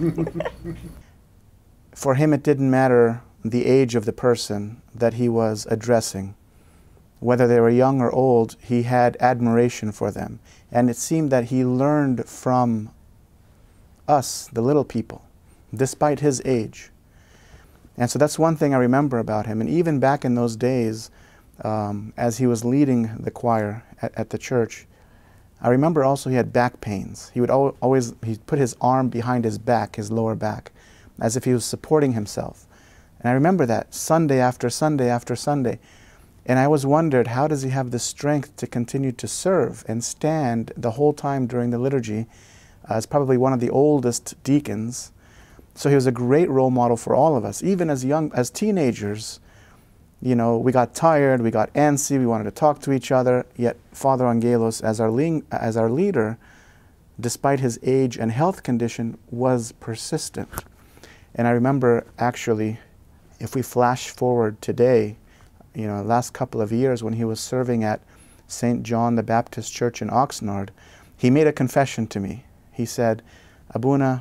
For him, it didn't matter the age of the person that he was addressing. Whether they were young or old, he had admiration for them. And it seemed that he learned from us, the little people, despite his age. And so that's one thing I remember about him. And even back in those days, um, as he was leading the choir at, at the church, I remember also he had back pains. He would al always he'd put his arm behind his back, his lower back, as if he was supporting himself. And I remember that Sunday after Sunday after Sunday. And I always wondered, how does he have the strength to continue to serve and stand the whole time during the liturgy as probably one of the oldest deacons. So he was a great role model for all of us. Even as young, as teenagers, you know, we got tired, we got antsy, we wanted to talk to each other, yet Father Angelos, as our, as our leader, despite his age and health condition, was persistent. And I remember actually, if we flash forward today, you know, last couple of years when he was serving at Saint John the Baptist Church in Oxnard, he made a confession to me. He said, Abuna,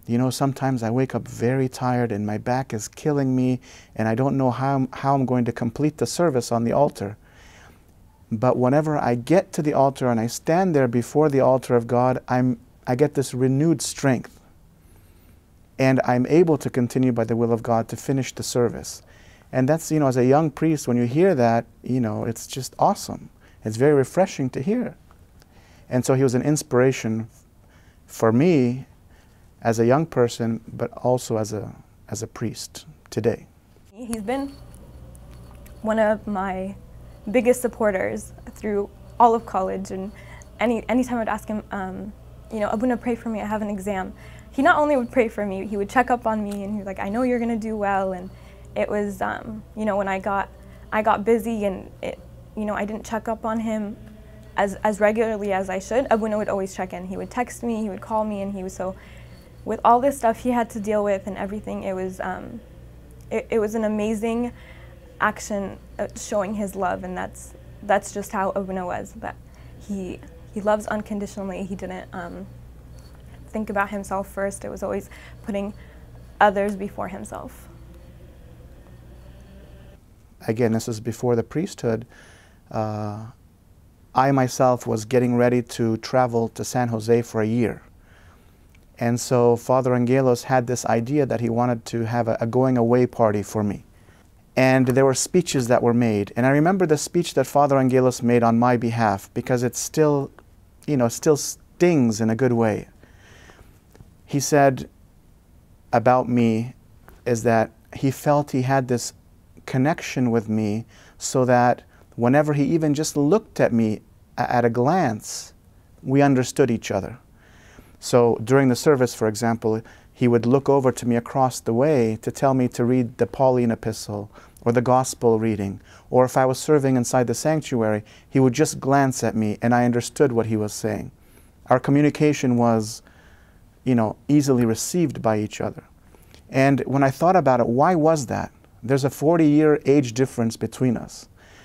You know, sometimes I wake up very tired and my back is killing me and I don't know how, how I'm going to complete the service on the altar. But whenever I get to the altar and I stand there before the altar of God, I'm, I get this renewed strength. And I'm able to continue by the will of God to finish the service. And that's, you know, as a young priest, when you hear that, you know, it's just awesome. It's very refreshing to hear. And so he was an inspiration for me as a young person, but also as a, as a priest today. He's been one of my biggest supporters through all of college, and any anytime I'd ask him, um, you know, Abuna, pray for me, I have an exam. He not only would pray for me, he would check up on me, and he was like, I know you're gonna do well. And it was, um, you know, when I got, I got busy and it, you know, I didn't check up on him as as regularly as I should. Abuna would always check in. He would text me, he would call me, and he was so. With all this stuff he had to deal with and everything, it was, um, it, it was an amazing action showing his love, and that's that's just how Abuna was. That he he loves unconditionally. He didn't um, think about himself first. It was always putting others before himself. Again, this is before the priesthood. Uh, I myself was getting ready to travel to San Jose for a year. And so Father Angelos had this idea that he wanted to have a, a going away party for me. And there were speeches that were made. And I remember the speech that Father Angelos made on my behalf because it still, you know, still stings in a good way. He said about me is that he felt he had this connection with me so that whenever he even just looked at me at a glance, we understood each other. So during the service, for example, he would look over to me across the way to tell me to read the Pauline epistle or the gospel reading. Or if I was serving inside the sanctuary, he would just glance at me and I understood what he was saying. Our communication was, you know, easily received by each other. And when I thought about it, why was that? There's a forty-year age difference between us.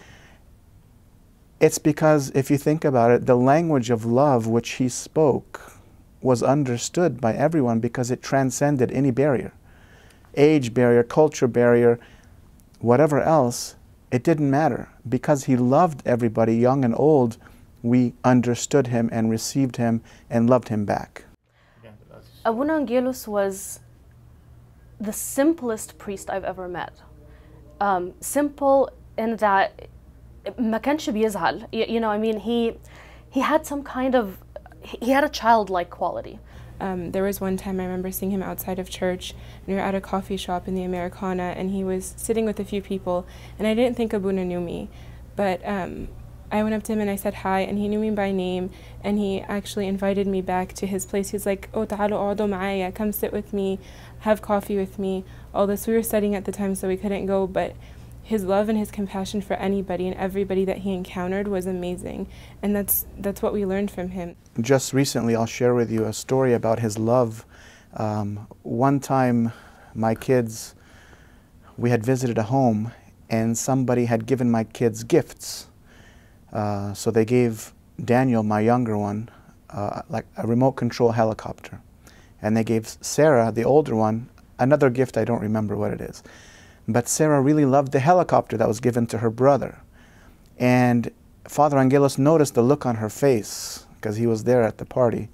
It's because, if you think about it, the language of love which he spoke was understood by everyone because it transcended any barrier. Age barrier, culture barrier, whatever else, it didn't matter. Because he loved everybody, young and old, we understood him and received him and loved him back. Abuna Angelos was the simplest priest I've ever met. Um, simple in that ما كانش بيزعل. You know, I mean, he he had some kind of, he had a childlike quality. Um, there was one time I remember seeing him outside of church, and we were at a coffee shop in the Americana, and he was sitting with a few people, and I didn't think Abuna knew me, but um, I went up to him and I said hi, and he knew me by name, and he actually invited me back to his place. He's like, oh, تعالوا اقعدوا معايا, come sit with me, have coffee with me, all this. We were studying at the time, so we couldn't go, but his love and his compassion for anybody and everybody that he encountered was amazing, and that's that's what we learned from him. Just recently, I'll share with you a story about his love. Um, one time, my kids, we had visited a home, and somebody had given my kids gifts. Uh, so they gave Daniel, my younger one, uh, like a remote control helicopter, and they gave Sarah, the older one, another gift. I don't remember what it is. But Sarah really loved the helicopter that was given to her brother. And Father Angelos noticed the look on her face because he was there at the party.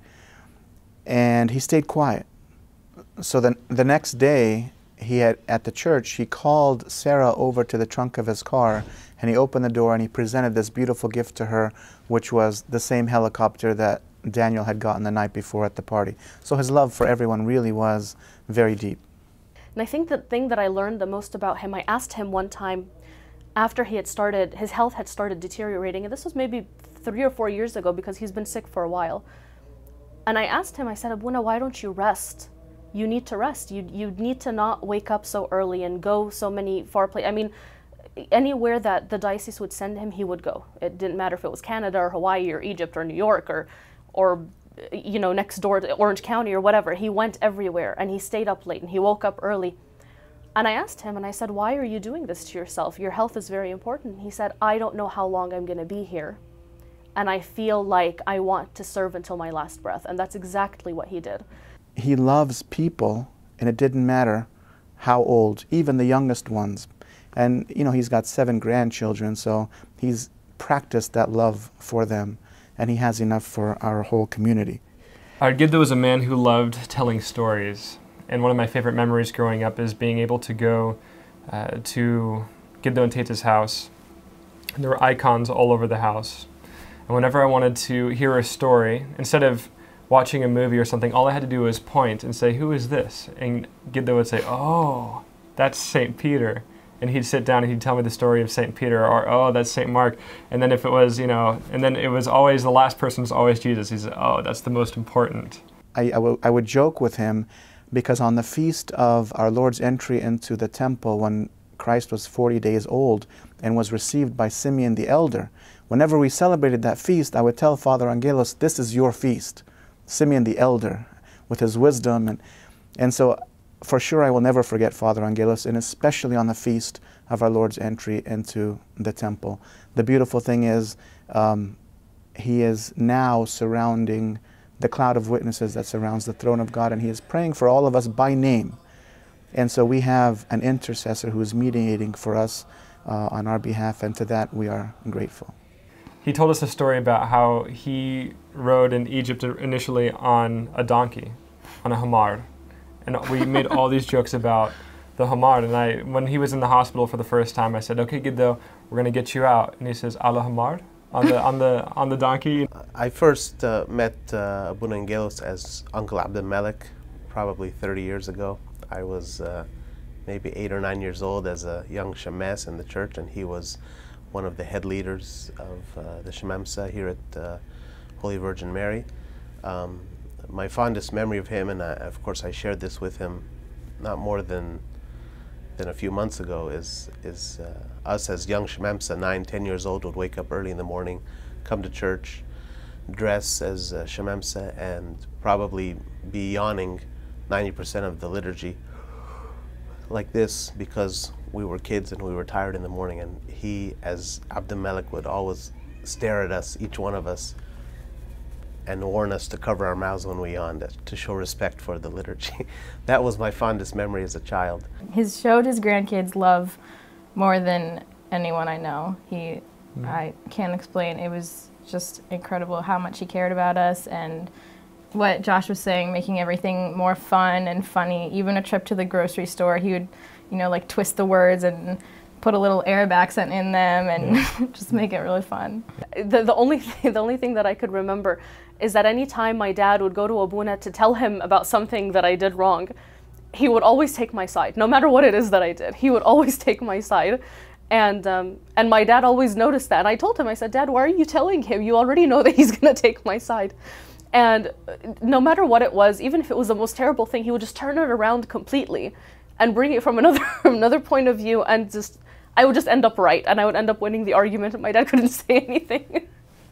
And he stayed quiet. So then the next day, he had, at the church, he called Sarah over to the trunk of his car, and he opened the door and he presented this beautiful gift to her, which was the same helicopter that Daniel had gotten the night before at the party. So his love for everyone really was very deep. And I think the thing that I learned the most about him, I asked him one time after he had started, his health had started deteriorating, and this was maybe three or four years ago because he's been sick for a while. And I asked him, I said, Abuna, why don't you rest? You need to rest. You, you need to not wake up so early and go so many far places. I mean, anywhere that the diocese would send him, he would go. It didn't matter if it was Canada or Hawaii or Egypt or New York or, or you know, next door to Orange County or whatever. He went everywhere, and he stayed up late, and he woke up early. And I asked him, and I said, why are you doing this to yourself? Your health is very important. He said, I don't know how long I'm going to be here, and I feel like I want to serve until my last breath. And that's exactly what he did. he loves people, and it didn't matter how old, even the youngest ones. And, you know, he's got seven grandchildren, so he's practiced that love for them, and he has enough for our whole community. Our Giddo was a man who loved telling stories. And one of my favorite memories growing up is being able to go uh, to Giddo and Teta's house. And there were icons all over the house. And whenever I wanted to hear a story, instead of watching a movie or something, all I had to do was point and say, "Who is this?" And Giddo would say, "Oh, that's Saint Peter." And he'd sit down and he'd tell me the story of Saint Peter, or, "Oh, that's Saint Mark." And then if it was, you know, and then it was always, the last person was always Jesus. He said, "Oh, that's the most important." I, I, I would joke with him, because on the feast of our Lord's entry into the temple, when Christ was forty days old and was received by Simeon the elder, whenever we celebrated that feast, I would tell Father Angelos, "This is your feast." Simeon the elder, with his wisdom. And, and so for sure I will never forget Father Angelos, and especially on the feast of our Lord's entry into the temple. The beautiful thing is um, he is now surrounding the cloud of witnesses that surrounds the throne of God, and he is praying for all of us by name. And so we have an intercessor who is mediating for us uh, on our behalf, and to that we are grateful. He told us a story about how he rode in Egypt initially on a donkey, on a hamar. And we made all these jokes about the hamar. And I, when he was in the hospital for the first time, I said, "Okay, Giddo, we're going to get you out." And he says, "Ala hamar?" On the, on the, on the donkey. I first uh, met uh, Abuna Angelos as Uncle Abdul Malik probably thirty years ago. I was uh, maybe eight or nine years old as a young Shemmes in the church, and he was one of the head leaders of uh, the Shemamsa here at uh, Holy Virgin Mary. Um, my fondest memory of him, and I, of course I shared this with him not more than than a few months ago, is is uh, us as young Shemamsa, nine, ten years old, would wake up early in the morning, come to church, dress as uh, Shemamsa, and probably be yawning ninety percent of the liturgy like this, because we were kids and we were tired in the morning. And he, as Abdul Malik, would always stare at us, each one of us, and warn us to cover our mouths when we yawned, to show respect for the liturgy. That was my fondest memory as a child. He showed his grandkids love more than anyone I know. He, mm. I can't explain. It was just incredible how much he cared about us, and what Josh was saying, making everything more fun and funny. Even a trip to the grocery store, he would, you know, like twist the words and put a little Arab accent in them, and yeah. just make it really fun. The, the, only th the only thing that I could remember is that any time my dad would go to Abuna to tell him about something that I did wrong, he would always take my side, no matter what it is that I did. He would always take my side. And, um, and my dad always noticed that. And I told him, I said, "Dad, why are you telling him? You already know that he's gonna take my side." And no matter what it was, even if it was the most terrible thing, he would just turn it around completely and bring it from another, another point of view, and just, I would just end up right, and I would end up winning the argument, and my dad couldn't say anything.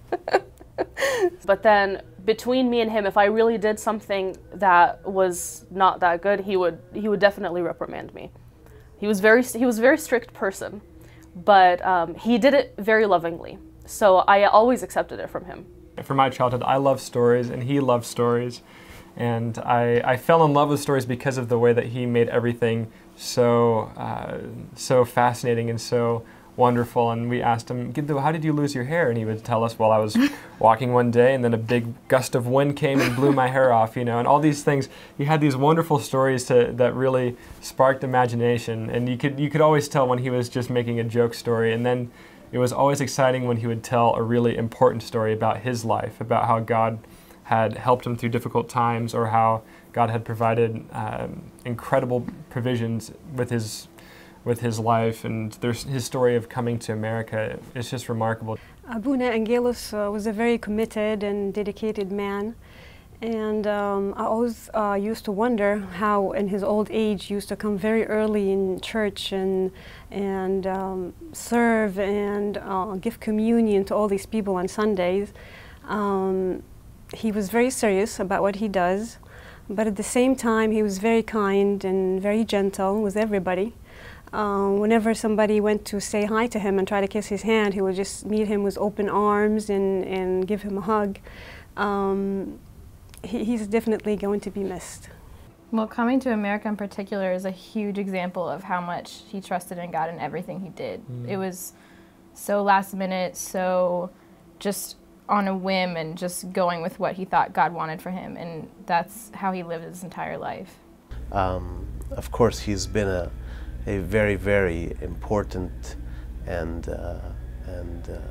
But then between me and him, if I really did something that was not that good, he would he would definitely reprimand me. He was very he was a very strict person, but um, he did it very lovingly. So I always accepted it from him. From my childhood, I love stories, and he loved stories. And I, I fell in love with stories because of the way that he made everything so, uh, so fascinating and so wonderful. And we asked him, "Giddo, how did you lose your hair?" And he would tell us, "Well, I was walking one day, and then a big gust of wind came and blew my hair off," you know, and all these things. He had these wonderful stories to, that really sparked imagination. And you could, you could always tell when he was just making a joke story. And then it was always exciting when he would tell a really important story about his life, about how God had helped him through difficult times, or how God had provided um, incredible provisions with his, with his life, and there's his story of coming to America. It's just remarkable. Abuna Angelos uh, was a very committed and dedicated man, and um, I always uh, used to wonder how in his old age he used to come very early in church and, and um, serve and uh, give communion to all these people on Sundays. Um, he was very serious about what he does, but at the same time he was very kind and very gentle with everybody. Um, whenever somebody went to say hi to him and try to kiss his hand, he would just meet him with open arms and, and give him a hug. Um, he, he's definitely going to be missed. Well, coming to America in particular is a huge example of how much he trusted in God in everything he did. Mm. It was so last minute, so just on a whim and just going with what he thought God wanted for him, and that's how he lived his entire life. Um, of course, he's been a, a very, very important and, uh, and uh,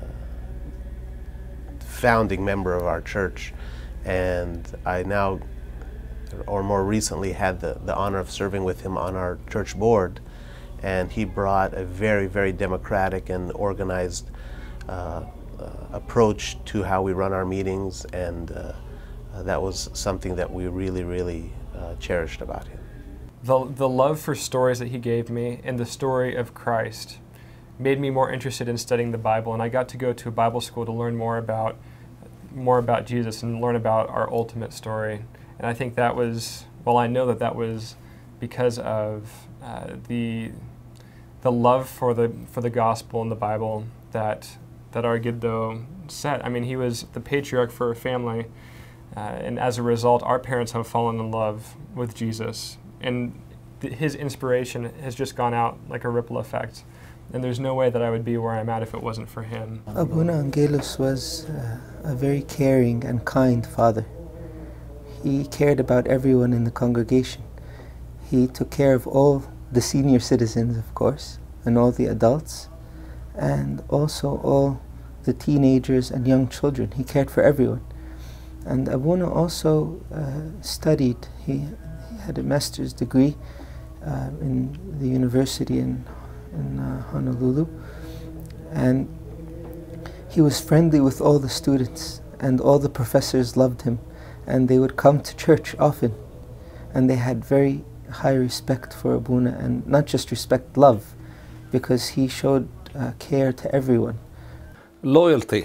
founding member of our church, and I now, or more recently, had the, the honor of serving with him on our church board, and he brought a very, very democratic and organized uh, uh, approach to how we run our meetings, and uh, uh, that was something that we really, really uh, cherished about him. The, the love for stories that he gave me and the story of Christ made me more interested in studying the Bible, and I got to go to a Bible school to learn more about more about Jesus and learn about our ultimate story. And I think that was, well, I know that that was because of uh, the the love for the for the gospel and the Bible that that our Giddo set. I mean, he was the patriarch for a family, uh, and as a result, our parents have fallen in love with Jesus, and th his inspiration has just gone out like a ripple effect. And there's no way that I would be where I'm at if it wasn't for him. Abuna Angelos was uh, a very caring and kind father. He cared about everyone in the congregation. He took care of all the senior citizens, of course, and all the adults, and also all the teenagers and young children. He cared for everyone. And Abuna also uh, studied. He, he had a master's degree uh, in the university in in uh, Honolulu, and he was friendly with all the students, and all the professors loved him, and they would come to church often, and they had very high respect for Abuna, and not just respect, love, because he showed uh, care to everyone. Loyalty,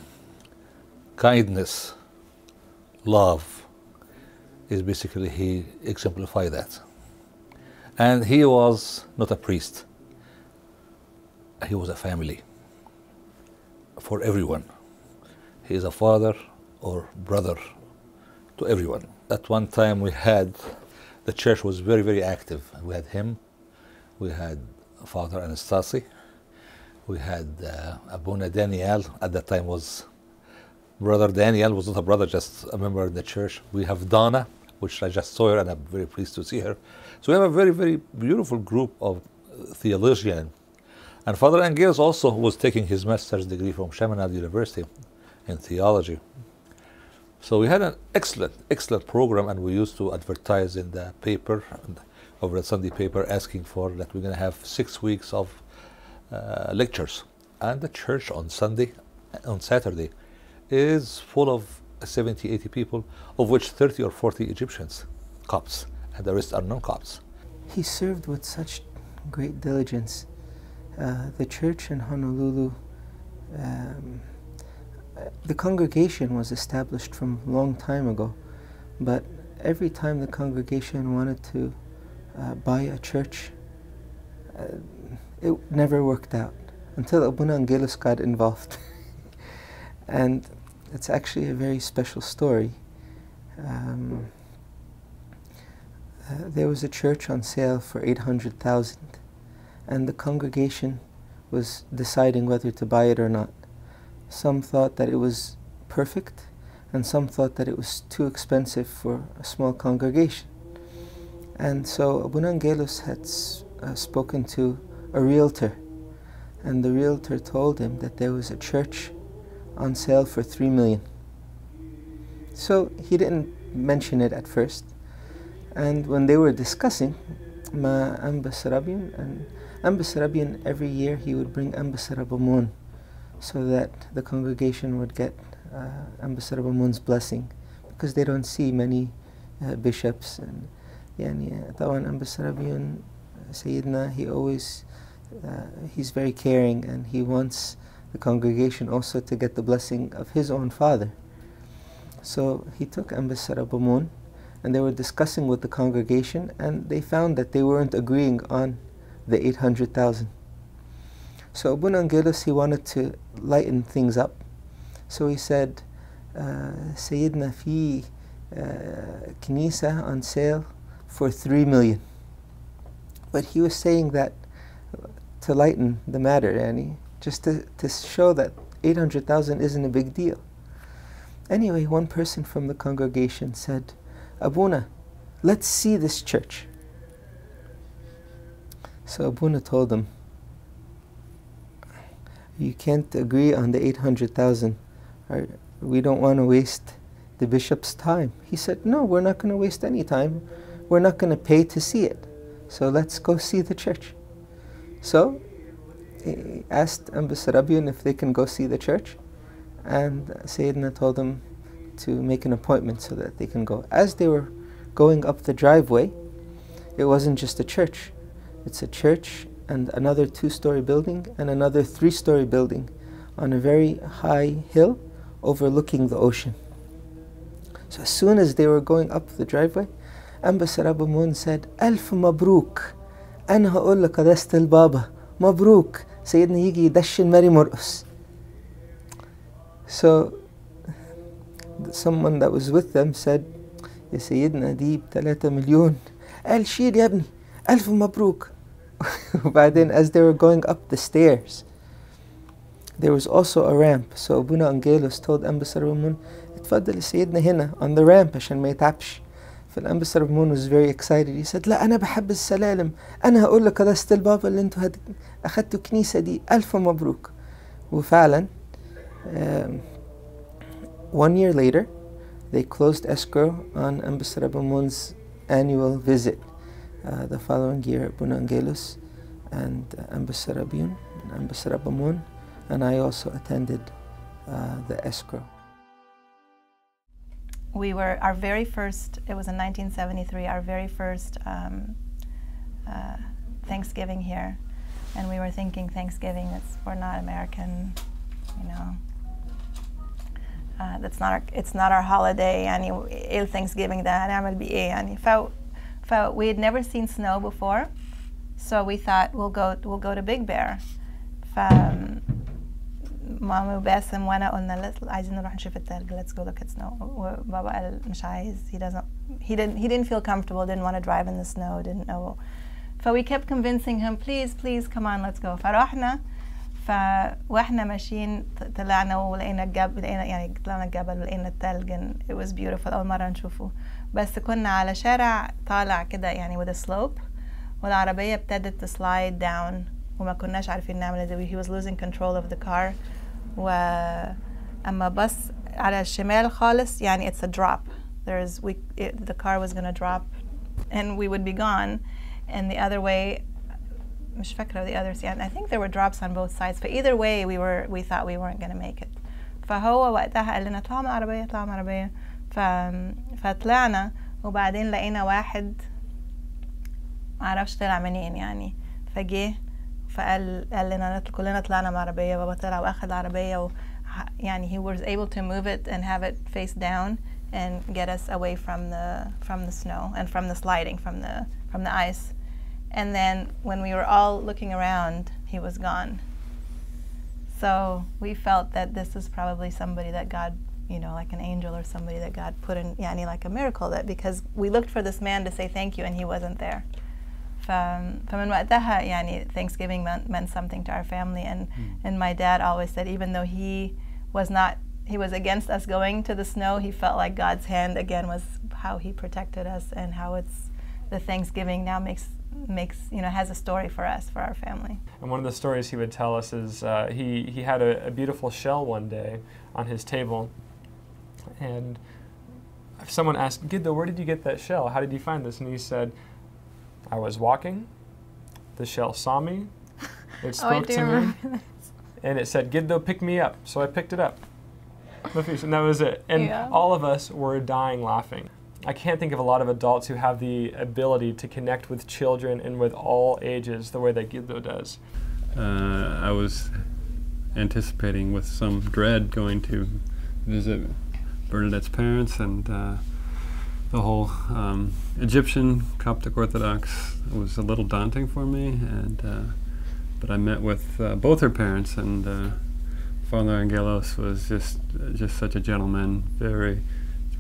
kindness, love is basically, he exemplified that. And he was not a priest. He was a family for everyone. He is a father or brother to everyone. At one time we had, the church was very, very active. We had him, we had Father Anastasi, we had uh, Abuna Daniel, at that time was Brother Daniel, was not a brother, just a member of the church. We have Donna, which I just saw her and I'm very pleased to see her. So we have a very, very beautiful group of theologians. And Father Angelos also was taking his master's degree from Chaminade University in theology. So we had an excellent, excellent program, and we used to advertise in the paper, over the Sunday paper, asking for that we're going to have six weeks of uh, lectures. And the church on Sunday, on Saturday, is full of seventy, eighty people, of which thirty or forty Egyptians, Copts, and the rest are non-Copts. He served with such great diligence. Uh, the church in Honolulu, um, the congregation was established from a long time ago, but every time the congregation wanted to uh, buy a church, uh, it never worked out until Abuna Angelos got involved. And it's actually a very special story. Um, uh, there was a church on sale for eight hundred thousand. And the congregation was deciding whether to buy it or not. Some thought that it was perfect, and some thought that it was too expensive for a small congregation. And so Abuna Angelos had uh, spoken to a realtor, and the realtor told him that there was a church on sale for three million. So he didn't mention it at first. And when they were discussing, Ma Ambasarabian, and Ambasarabian, every year he would bring Ambasarabamun so that the congregation would get uh, Ambasarabamun's blessing, because they don't see many uh, bishops. And yani, Tawan Ambasarabian, Sayyidina, he always, uh, he's very caring, and he wants the congregation also to get the blessing of his own father. So he took Ambasarabamun, and they were discussing with the congregation, and they found that they weren't agreeing on the eight hundred thousand. So Abuna Angelos, he wanted to lighten things up. So he said, uh, Sayyidina, fi كنيسة on sale for three million. But he was saying that to lighten the matter, yani, just to, to show that eight hundred thousand isn't a big deal. Anyway, one person from the congregation said, Abuna, let's see this church. So Abuna told him, you can't agree on the eight hundred thousand. We don't want to waste the bishop's time. He said, no, we're not going to waste any time. We're not going to pay to see it. So let's go see the church. So he asked Ambassador if they can go see the church. And Sayyidina told them to make an appointment so that they can go. As they were going up the driveway, it wasn't just a church. It's a church and another two-story building and another three-story building on a very high hill overlooking the ocean. So as soon as they were going up the driveway, Ambassador Abu Moon said, Alf Mabruk, أنا هقول لقداسة البابا مبروك سيدنا يجي يدشن ماري مرقس. So someone that was with them said, يا سيدنا دي بثلاثة مليون. قال شيل يا ابني ألف مبروك. وبعدين as they were going up the stairs, there was also a ramp. So Abuna Angelos told Ambassador Abu Moon, اتفضل سيدنا هنا on the ramp عشان ما يتعبش. فالأمبسادور Moon was very excited. He said, لا أنا بحب السلالم. أنا هقول لك قداسة البابا اللي أنتوا أخدتوا الكنيسة دي ألف مبروك. وفعلا um, one year later they closed escrow on Ambassador Abu Moon's annual visit. Uh, the following year, Abuna Angelos and uh, Ambassador Abun and Ambassador Abu Moon and I also attended uh, the escrow. We were, our very first, it was in nineteen seventy-three, our very first um, uh, Thanksgiving here. And we were thinking Thanksgiving, it's, we're not American, you know. Uh, that's not our, it's not our holiday. يعني إيه Thanksgiving ده هنعمل بيه إيه يعني. ف, ف we had never seen snow before, so we thought we'll go we'll go to Big Bear. ف ماما وباسم وانا قلنا عايزين نروح نشوف التلج. Let's go look at snow. وبابا قال مش عايز. He doesn't. He didn't. He didn't feel comfortable. Didn't want to drive in the snow. Didn't know. So we kept convincing him, please, please, come on, let's go. فروحنا. ف واحنا ماشيين طلعنا ولقينا الجبل، لقينا يعني طلعنا الجبل ولقينا التلج. And it was beautiful. أول مرة نشوفه. بس كنا على شارع طالع كده يعني with a slope. والعربية ابتدت to slide down. وما كناش عارفين نعمل ازاي. He was losing control of the car. وأما بس على الشمال خالص يعني it's a drop. There's we it, the car was gonna drop, and we would be gone. And the other way, مش فاكرة the other side. I think there were drops on both sides. But either way, we were we thought we weren't gonna make it. فهو وقتها قال لنا اطلعوا من العربية اطلعوا من العربية. ف فطلعنا وبعدين لقينا واحد معرفش طلع منين يعني. فجه فقال قال لنا كلنا طلعنا مع عربية. بابا طلع واخد العربية و يعني he was able to move it and have it face down and get us away from the from the snow and from the sliding from the from the ice. And then when we were all looking around, he was gone. So we felt that this is probably somebody that God, you know, like an angel or somebody that God put in, yani like a miracle, that because we looked for this man to say thank you and he wasn't there. فمن وقتها يعني Thanksgiving meant, meant something to our family. And mm. and my dad always said even though he was not, he was against us going to the snow, he felt like God's hand again was how he protected us and how it's the Thanksgiving now makes makes you know has a story for us, for our family. And one of the stories he would tell us is uh, he he had a, a beautiful shell one day on his table, and someone asked, Giddo, where did you get that shell? How did you find this? And he said, I was walking, the shell saw me, it spoke oh, I do to me, this. And it said, Giddo, pick me up. So I picked it up. And that was it. And yeah. all of us were dying laughing. I can't think of a lot of adults who have the ability to connect with children and with all ages the way that Giddo does. Uh, I was anticipating with some dread going to visit Bernadette's parents, and uh, the whole um, Egyptian Coptic Orthodox was a little daunting for me, and uh, but I met with uh, both her parents, and uh, Father Angelos was just just such a gentleman, very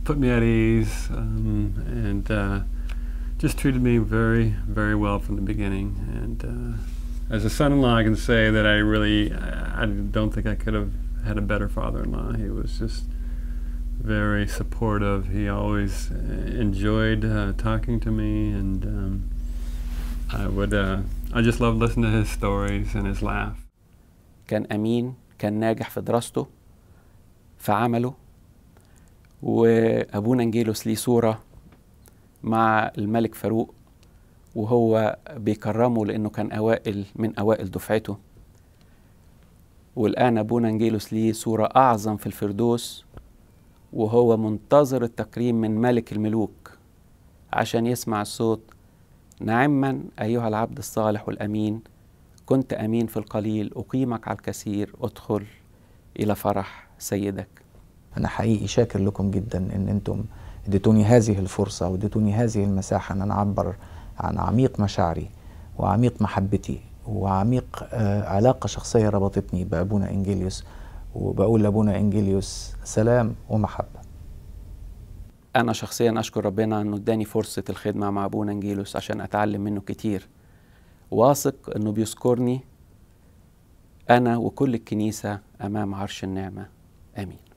put me at ease, um, and uh, just treated me very, very well from the beginning. And uh, as a son-in-law, I can say that I really, I, I don't think I could have had a better father-in-law. He was just very supportive. He always enjoyed uh, talking to me, and um, I would, uh, I just loved listening to his stories and his laugh. كان أمين، كان ناجح في دراسته، في عمله. وأبونا انجيلوس ليه صورة مع الملك فاروق وهو بيكرمه لأنه كان أوائل من أوائل دفعته. والآن أبونا انجيلوس ليه صورة أعظم في الفردوس وهو منتظر التكريم من ملك الملوك عشان يسمع الصوت: نعما أيها العبد الصالح والأمين، كنت أمين في القليل أقيمك على الكثير، ادخل إلى فرح سيدك. أنا حقيقي شاكر لكم جدا إن أنتم اديتوني هذه الفرصة واديتوني هذه المساحة أن أنا أعبر عن عميق مشاعري وعميق محبتي وعميق آه علاقة شخصية ربطتني بأبونا إنجيليوس، وبقول لأبونا إنجيليوس سلام ومحبة. أنا شخصيا أشكر ربنا أنه اداني فرصة الخدمة مع أبونا إنجيليوس عشان أتعلم منه كتير. واثق أنه بيذكرني أنا وكل الكنيسة أمام عرش النعمة. آمين.